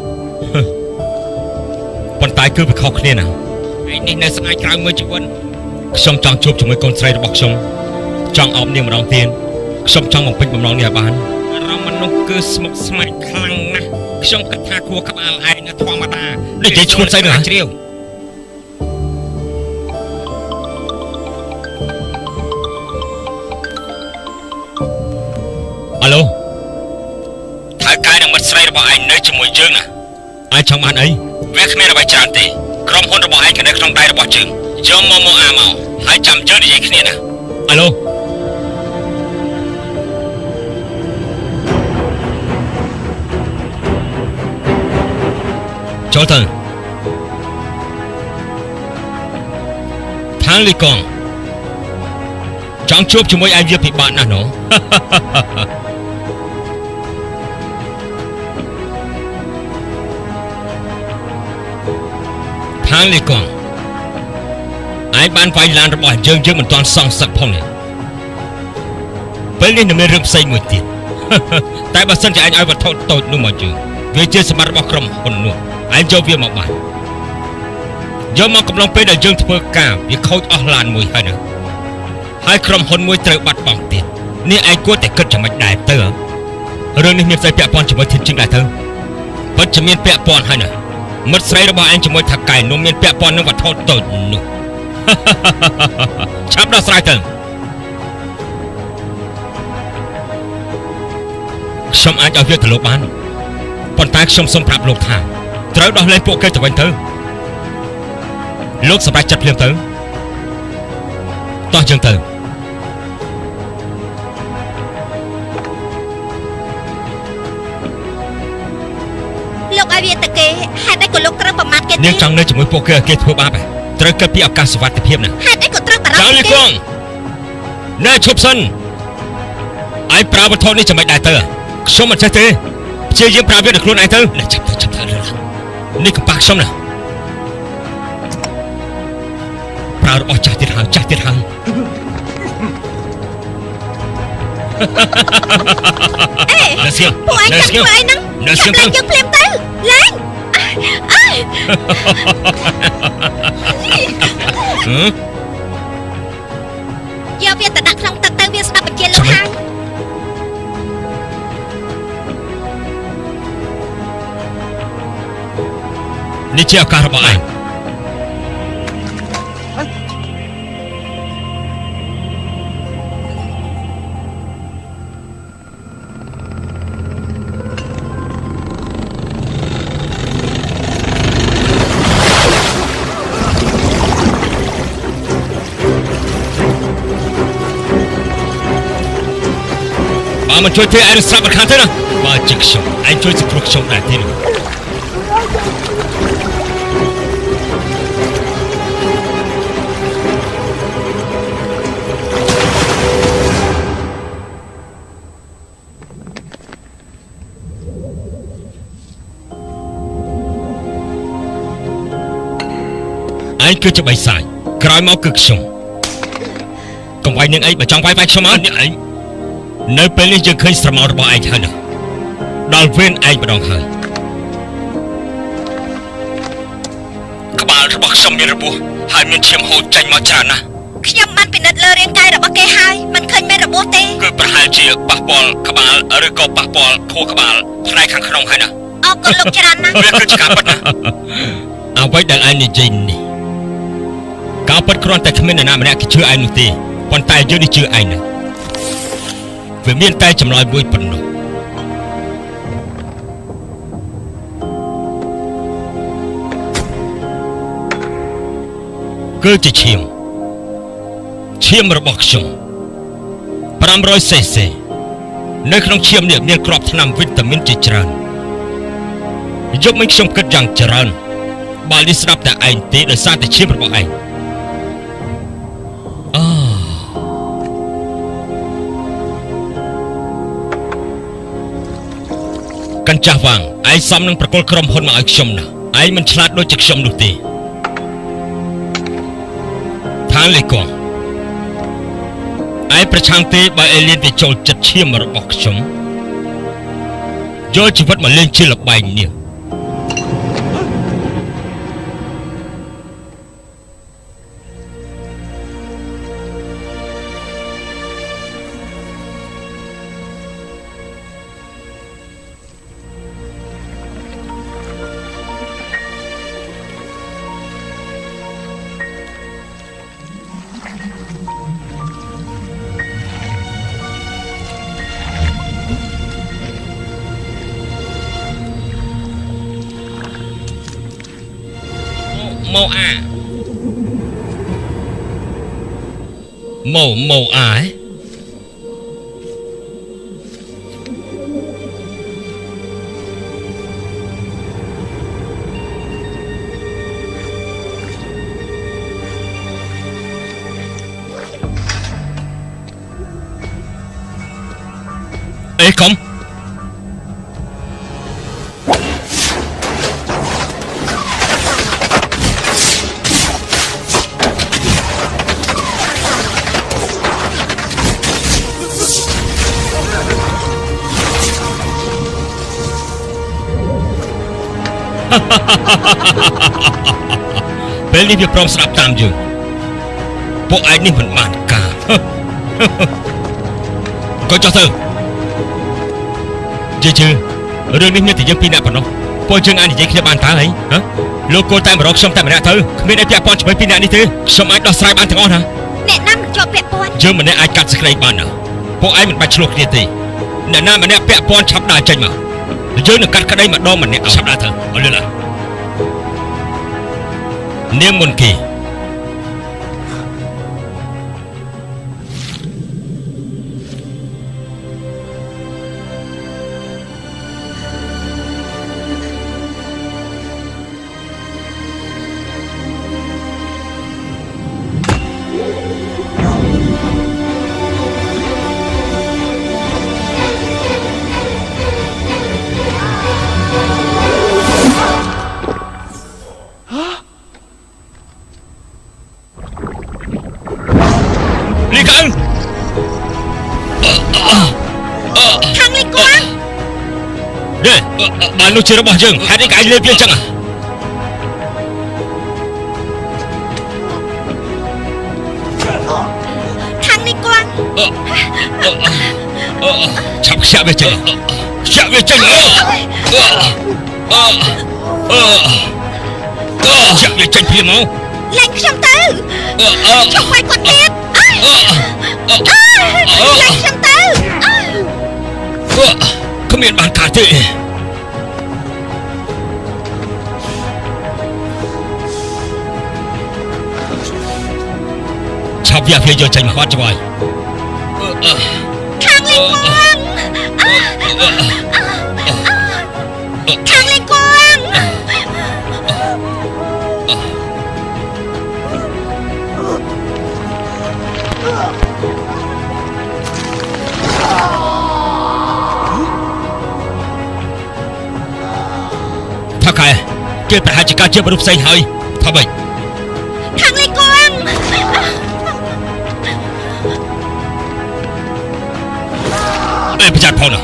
ប៉ុន្តែគឺវាខុសគ្នាណាឯងនេះនៅស្ដាយក្រោយមួយជីវិតខ្ញុំចង់ជួបជាមួយកូនស្រីរបស់ខ្ញុំចង់អោបនាងម្ដងទៀតខ្ញុំចង់បំពេញបំណងនេះឲ្យបាននោះគឺស្មុគស្មាញខ្លាំងណាស់ខ្ញុំគិតថាគួរក្បាលឯងនៅធម្មតានិយាយឈួនស្អីនឹងជ្រាវអាឡូថៅកែនឹងមិត្តស្រីរបស់ឯងនៅជាមួយយើងណាឯងចង់បានអីវាគ្មានអ្វីច្រើនទេក្រុមហ៊ុនរបស់ឯងក៏នៅក្នុងដៃរបស់យើងយកមកមកអាមកហើយចាំយើងនិយាយគ្នាណាអាឡូចូលទៅហាងលីកងចង់ជួបជាមួយឯងវាពិបាកណាស់ណូហាងលីកងឯងបានវាយឡានរបស់យើងយើងមិនទាន់សងសឹកផងនេះពេលនេះនៅមានរឿងផ្សេងមួយទៀតតែបើសិនជាឯងឲ្យវត្ថុតូចនោះមកយើងវាជាសម្បត្តិរបស់ក្រុមហ៊ុននោះឯងយកវាមកបានយកមកកំឡុងពេលដែលយើងធ្វើការវាខូចអស់ឡានមួយហើយណាហើយក្រុមហ៊ុនមួយត្រូវបាត់បង់ទៀតនេះឯងគួរតែគិតយ៉ាងម៉េចដែរទៅរឿងនេះមានស្អីពាក់ព័ន្ធជាមួយធានជឹងដែរទៅពិតជាមានពាក់ព័ន្ធហើយណាមិត្តស្រីរបស់ឯងជាមួយថាកែនោះមានពាក់ព័ន្ធនឹងវត្ថុតូចនោះឆាប់ដោះស្រាយទៅខ្ញុំអាចឲ្យវាទៅលោកបានប៉ុន្តែខ្ញុំសូមប្រាប់លោកថាត្រូវដោះលែងពួកគេទៅវិញទៅលោកសម្រេចចិត្តភ្លាមទៅតោះយើងទៅលោកឲ្យវាទៅគេហេតុអីក៏លោកត្រូវប្រមាថគេនាងចង់នៅជាមួយពួកគេគេធ្វើបាបត្រូវគិតពីឱកាសសុវត្ថិភាពណាហេតុអីក៏ត្រូវបារម្ភចៅលីកងណែឈប់សិនឯងប្រើវត្ថុនេះចាំមិនដែរទៅខ្ញុំមិនចេះទេព្យាយាមប្រើវាដល់ខ្លួនឯងទៅចាប់ទៅចាប់ទៅនេះកំប៉ាខ្ញុំណាប្រើរបស់ចាស់ទៀតហើយចាស់ទៀតហើយអេនៅសៀងពួកឯងចាប់ធ្វើអីហ្នឹងនៅសៀងទៅយើងភ្លាមទៅលេងអើយកវាទៅដាក់ក្នុងទឹកទៅវាស្ដាប់បញ្ជាលោកហើយនេះជាឱកាសរបស់ឯងបើមិនជួយទេឯងស្រាប់មិនខានទេណាបើជាខ្ញុំឯងជួយសង្គ្រោះខ្ញុំដែរទេណាឯងគឺជាបិសាចក្រោយមកគឺខ្ញុំកុំវាយនឹងអីបើចង់វាយវាយខ្ញុំអត់នេះឯងនៅពេលនេះយើងឃើញស្រមោលរបស់ឯងហើយណាដល់វេនឯងម្ដងហើយក្បាលរបស់ខ្ញុំមានរបួសហើយមានឈាមហូរចេញមកច្រើនណាស់ខ្ញុំបានពិនិត្យលើរាងកាយរបស់គេហើយមិនឃើញមានរបួសទេគឺប្រហែលជាប៉ះពាល់ក្បាលឬក៏ប៉ះពាល់ខួរក្បាលផ្នែកខាងក្នុងហើយណាអរគុណលោកច្រើនណាស់វាគឺជាការពិតណាអ្វីដែលឯងនិយាយនេះការពិតគ្រាន់តែគ្មាននរណាម្នាក់គេជឿឯងនោះទេប៉ុន្តែយើងនេះជឿឯងណាវាមានតែចម្លើយមួយប៉ុណ្ណោះគឺជាឈាមឈាមរបស់ខ្ញុំប្រាំរយសេសេនៅក្នុងឈាមនេះមានគ្រាប់ថ្នាំវីតាមីនជាច្រើនយប់មិញខ្ញុំគិតយ៉ាងច្រើនបើនេះស្ដាប់តែឯងទេដោយសារតែឈាមរបស់ឯងអូកញ្ចាស់វាងឯងសំនឹងប្រកល់ក្រុមហ៊ុនមកឲ្យខ្ញុំណាឯងមិនឆ្លាតដូចជាខ្ញុំនោះទេថាលេកងឯងប្រឆាំងទេបើអេលៀនវាចូលចិត្តឈាមរបស់ខ្ញុំយកជីវិតមកលេងជាល្បែងនេះម៉ូអាម៉ូម៉ូអាទេកុំពេលនេះវាព្រមស្ដាប់តាមយើងពួកឯងនេះមិនបានការក៏ចោះទៅជឿជឿរឿងនេះមានតែយើងពីរនាក់ប៉ុណ្ណោះពួកយើងអាចនិយាយគ្នាបានតើហីហ៎លោកគោលតែមករកខ្ញុំតែម្នាក់ទៅគ្មានអីពាក់ព័ន្ធជាមួយពីរនាក់នេះទេខ្ញុំអាចដោះស្រាយបានទាំងអស់ណាអ្នកណាមិនជាប់ពាក់ព័ន្ធយើងម្នាក់អាចកាត់សេចក្តីបានណាពួកឯងមិនបាច់ឆ្លោះគ្នាទេអ្នកណាម្នាក់ពាក់ព័ន្ធឆាប់ដើរចេញមកយើងនឹងកាត់ក្តីម្ដងម្នាក់ឆាប់ដើរទៅអរលឿនឡានាងមុនគេបាននោះជារបស់យើងហេតុអីក៏អាចលេបវាអញ្ចឹងខាងនេះគាត់ឆាប់ខ្ជាប់វាចេញខ្ជាប់វាចេញខ្ជាប់វាចេញភ្លាមមកលែងខ្ញុំទៅចុះវាយគាត់ទៀតលែងខ្ញុំទៅគ្មានបានការទេឆាប់វាវាយកចេញមកគាត់ជួយខាងលេងគួងខាងលេងគួងថាកែគេប្រហែលជាការជាមនុស្សផ្សេងហើយថាម៉េចខាងលេងគួងអេប្រចាំផងណា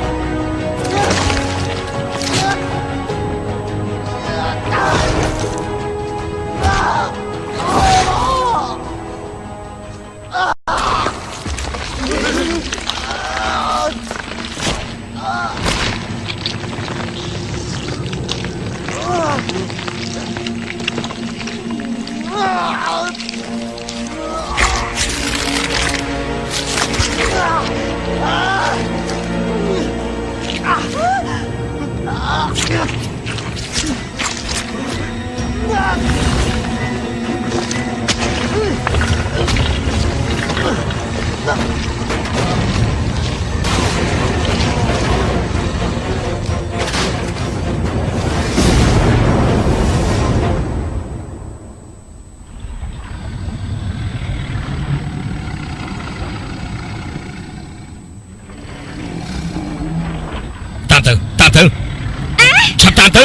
តាមទៅតាមទៅឆាប់តាមទៅ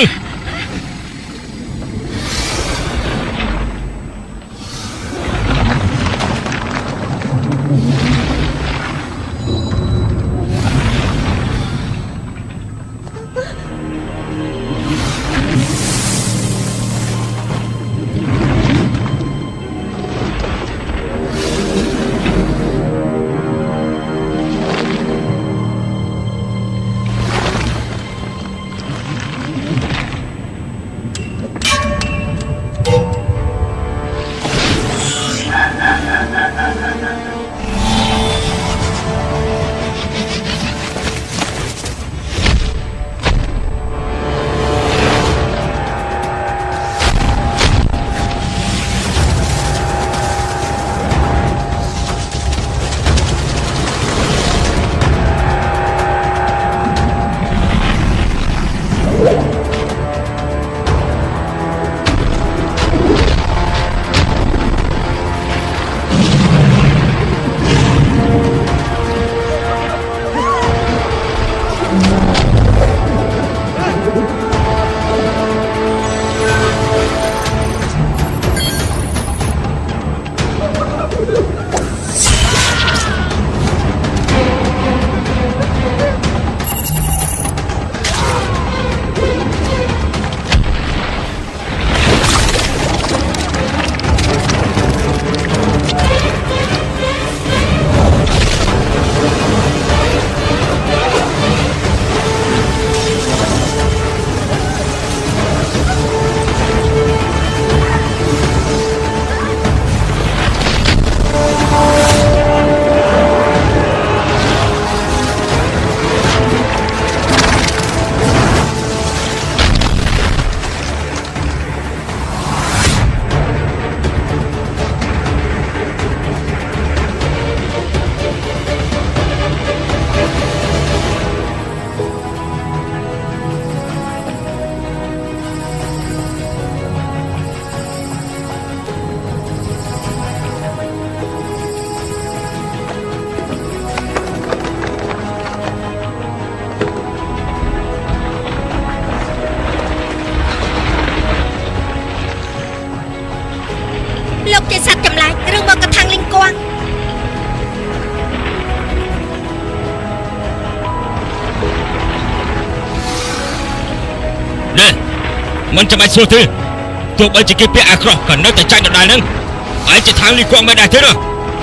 มันจะไม่สู้ទេទោះបីជាគេពាក់អាក្រក់ក៏នៅតែចាញ់ដដែលហ្នឹងឯងជាທາງលីកងមិនដែរទេណា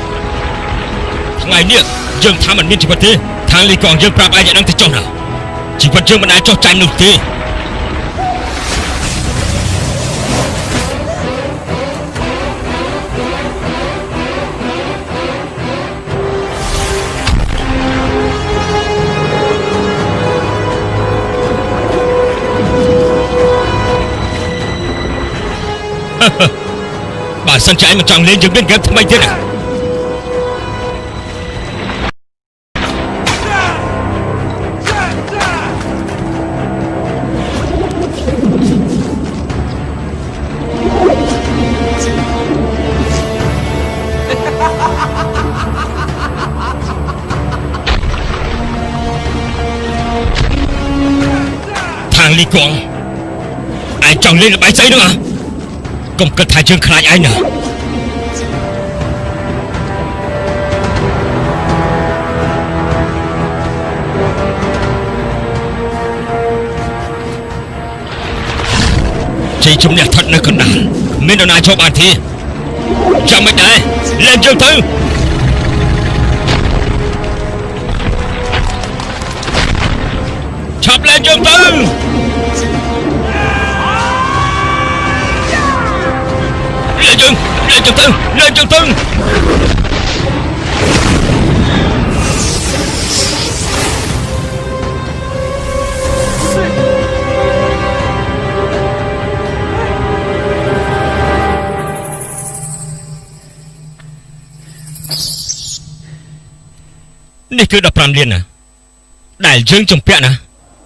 ថ្ងៃនេះយើងថាមិនមានជីវិតទេທາງលីកងយើងប្រាប់ឯងយ៉ាងហ្នឹងទៅចុះណាជីវិតយើងមិនអាចចុះចាញ់នោះទេបើសិនជាឯងមិនចង់លេងយើងមានហ្គេមថ្មីទៀតណាทางលីកងឯងចង់លេងល្បែងស្អីនោះហ៎កុំគិតថាយើងខ្លាចឯងណាជ័យជំនះស្ថិតនៅកណ្ដាលមាននរណាឈប់បានទេចាំមិនដែរលេងយើងទៅឆាប់លេងយើងទៅលេងយើងលេងយើងទៅលេងយើងទៅនេះគឺដប់ប្រាំលានណាដែលយើងជំពាក់ណា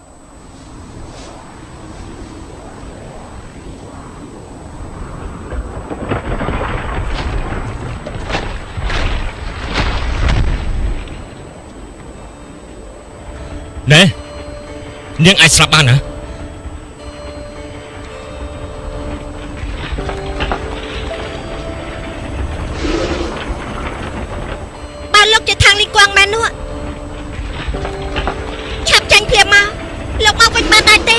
ណែនាងអាចស្លាប់បានណាបើលោកជាខាងលីកងមែននោះឆាប់ចាញ់ភ្លាមមកលោកមកវិញបានដែរទេ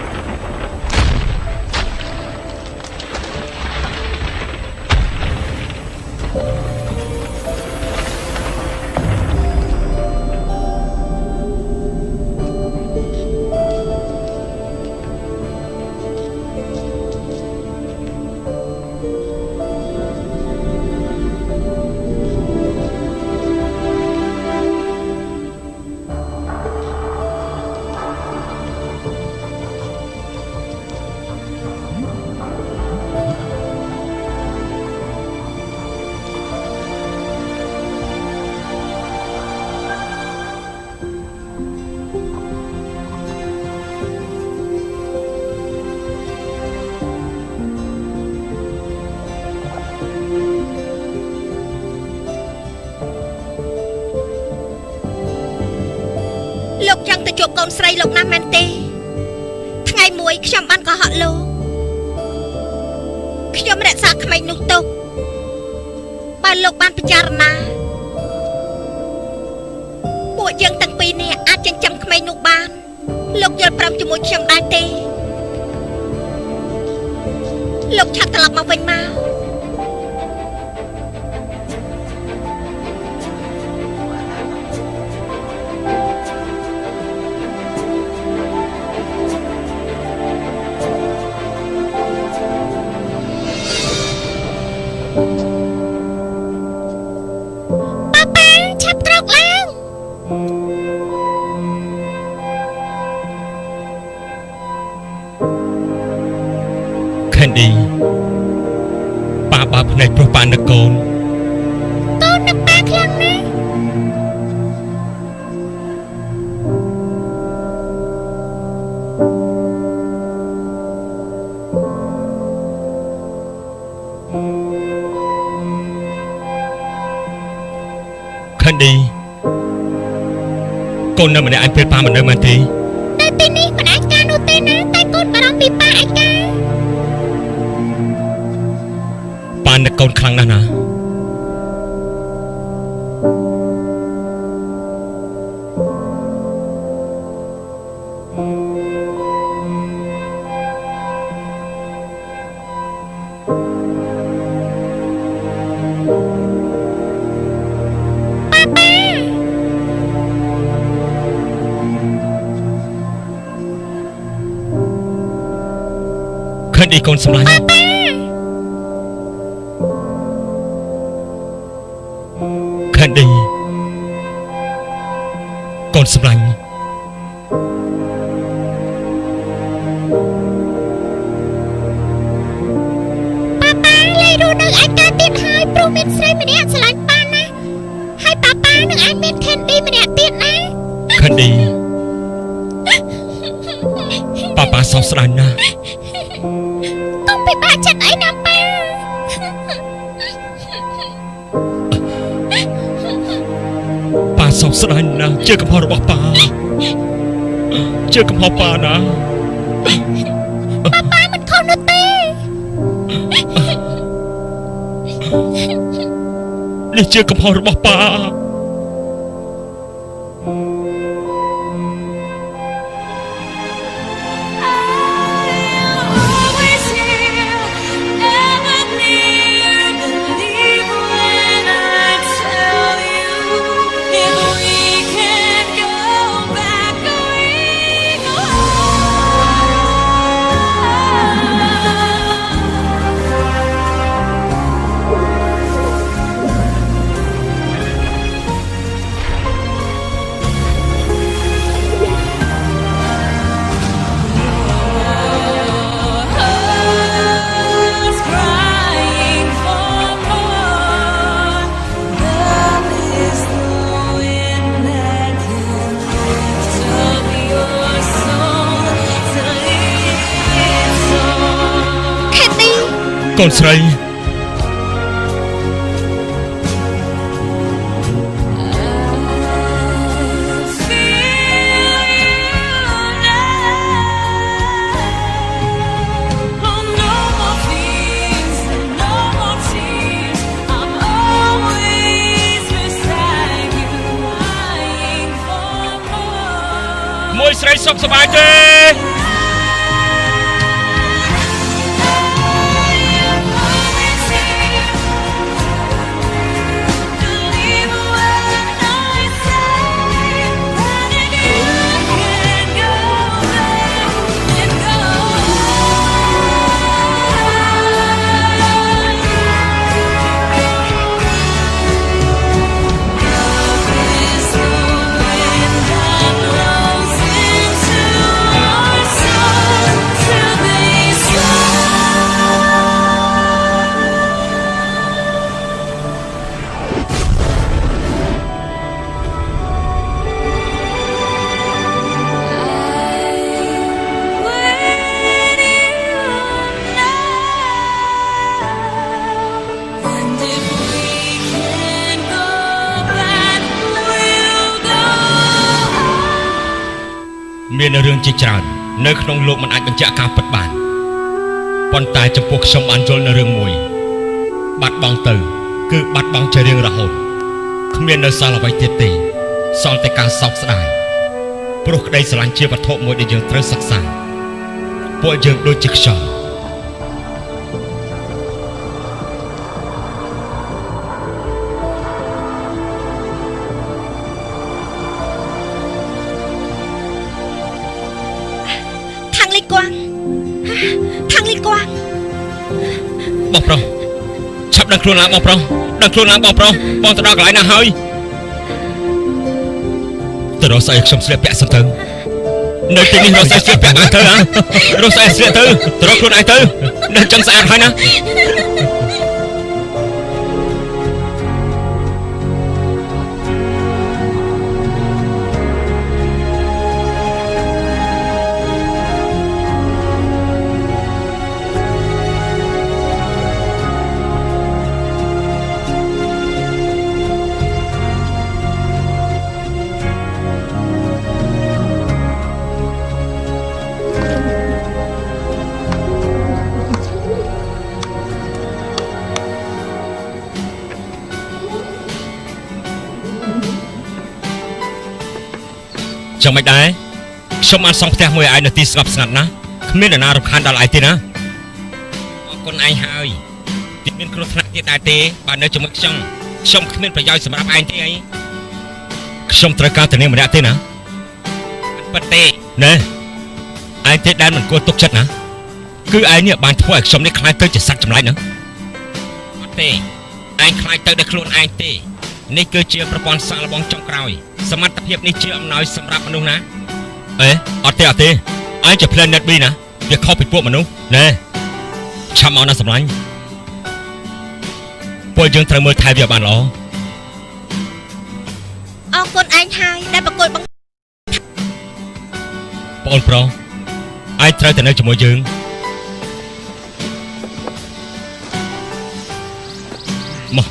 លោកចង់ទៅជួបកូនស្រីលោកណាស់មែនទេថ្ងៃមួយខ្ញុំបានកុហកលោកខ្ញុំរក្សាក្មេងនោះទុកបើលោកបានពិចារណាពួកយើងទាំងពីរនាក់អាចចិញ្ចឹមក្មេងនោះបានលោកយល់ព្រមជាមួយខ្ញុំដែរទេលោកឆាប់ត្រឡប់មកវិញមកប៉ាបើភ្នែកព្រោះប៉ានឹកកូនកូននឹកប៉ាខ្លាំងណាស់ខិនឌីកូននៅម្នាក់ឯងពេលប៉ាមិននៅមែនទេនៅទីនេះមិនអាចការនោះទេណាតែកូនបារម្ភពីប៉ាឯកាប៉ានឹកកូនខ្លាំងណាស់ណាឃើញអីកូនសម្លាញ់ឃើញអីកូនសម្លាញ់ប៉ាប៉ាលេរੂនៅឯកាទៀតហើយព្រោះមានស្រីម្នាក់ស្រឡាញ់ប៉ាណាហើយប៉ាប៉ានឹងអាចមាន Candy ម្នាក់ទៀតណា Candy ប៉ាប៉ាសោកស្ដាយណាស់កុំពិបាកចិត្តអីណាប៉ាប៉ាសោកស្ដាយណាស់ជាកំហុសរបស់ប៉ាជាកំហុសប៉ាណាប៉ាប៉ាមិនខុសនោះទេនេះជាកំហុសរបស់ប៉ាកូនស្រីមួយស្រីសុខសប្បាយទេមានរឿងជាច្រើននៅក្នុងលោកមិនអាចបញ្ជាក់ការពិតបានប៉ុន្តែចំពោះខ្ញុំបានយល់នៅរឿងមួយបាត់បង់ទៅគឺបាត់បង់ជារៀងរហូតគ្មាននៅសល់អ្វីទៀតទេសល់តែការសោកស្ដាយព្រោះក្តីស្រឡាញ់ជាវត្ថុមួយដែលយើងត្រូវសិក្សាពួកយើងដូចជាខ្យល់បងប្រុសឆាប់ដឹងខ្លួនឡើងបងប្រុសដឹងខ្លួនឡើងបងប្រុសបងទៅដល់កន្លែងណាហើយទៅរកស្អីខ្ញុំស្លៀកពាក់សិនទៅនៅទីនេះរកស្អីស្លៀកពាក់ឲ្យទៅហ៎រកស្អីស្លៀកទៅទៅរកខ្លួនឯងទៅដឹងចឹងស្អាតហើយណាចឹងមិនដែរខ្ញុំបានសង់ផ្ទះមួយឲ្យឯងនៅទីស្ងប់ស្ងាត់ណាគ្មាននរណារំខានដល់ឯងទេណាអរគុណឯងហើយទីមានគ្រោះថ្នាក់ទៀតដែរទេបើនៅជាមួយខ្ញុំខ្ញុំគ្មានប្រយោជន៍សម្រាប់ឯងទេអីខ្ញុំត្រូវការតែនាងម្នាក់ទេណាពិតទេណែឯងទេដែលមិនគួរទុកចិត្តណាគឺឯងនេះបានធ្វើឲ្យខ្ញុំនេះខ្លាចទៅជាសត្វចម្លែកណាអត់ទេឯងខ្លាចទៅដល់ខ្លួនឯងទេនេះគឺជាប្រព័ន្ធសាកល្បងចុងក្រោយសមត្ថភាពនេះជាអំណោយសម្រាប់មនុស្សណាអេអត់ទេអត់ទេឯងជា Planet B ណាវាខុសពីពួកមនុស្សណែឆាំមកណាសម្លាញ់ពួកយើងត្រូវមើលថែវាបានល្អអរគុណឯងហើយដែលប្រកួតបងប្អូនប្រុសឯងត្រូវទៅនៅជាមួយយើងមក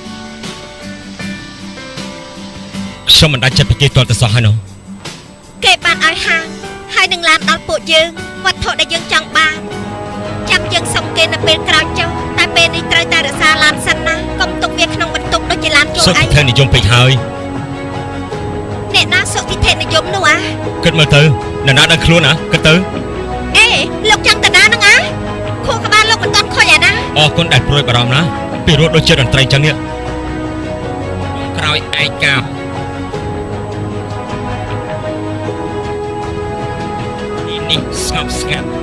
ខ្ញុំមិនដាច់ចិត្តពីគេទាល់តែសោះហើយនោះគេបានឲ្យហាងហើយនឹងឡានដល់ពួកយើងវត្ថុដែលយើងចង់បានចាំយើងសុំគេនៅពេលក្រោយចុះតែពេលនេះត្រូវតែរក្សាឡានសិនណាកុំទុកវាក្នុងបន្ទប់ដូចជាឡានជួលឯងសុខភាពនិយមពេកហើយអ្នកណាសុខភាពនិយមនោះអាគិតមើលទៅអ្នកណាដឹងខ្លួនណាគិតទៅអេលោកចង់តាណានឹងអាខួរក្បាលលោកមិនទាន់ខូចអាណាអរគុណដែលព្រួយបារម្ភណាពីរត់ដូចជាតន្ត្រីចឹងនេះក្រោយឯកាបនេះស្ងប់ស្ងាត់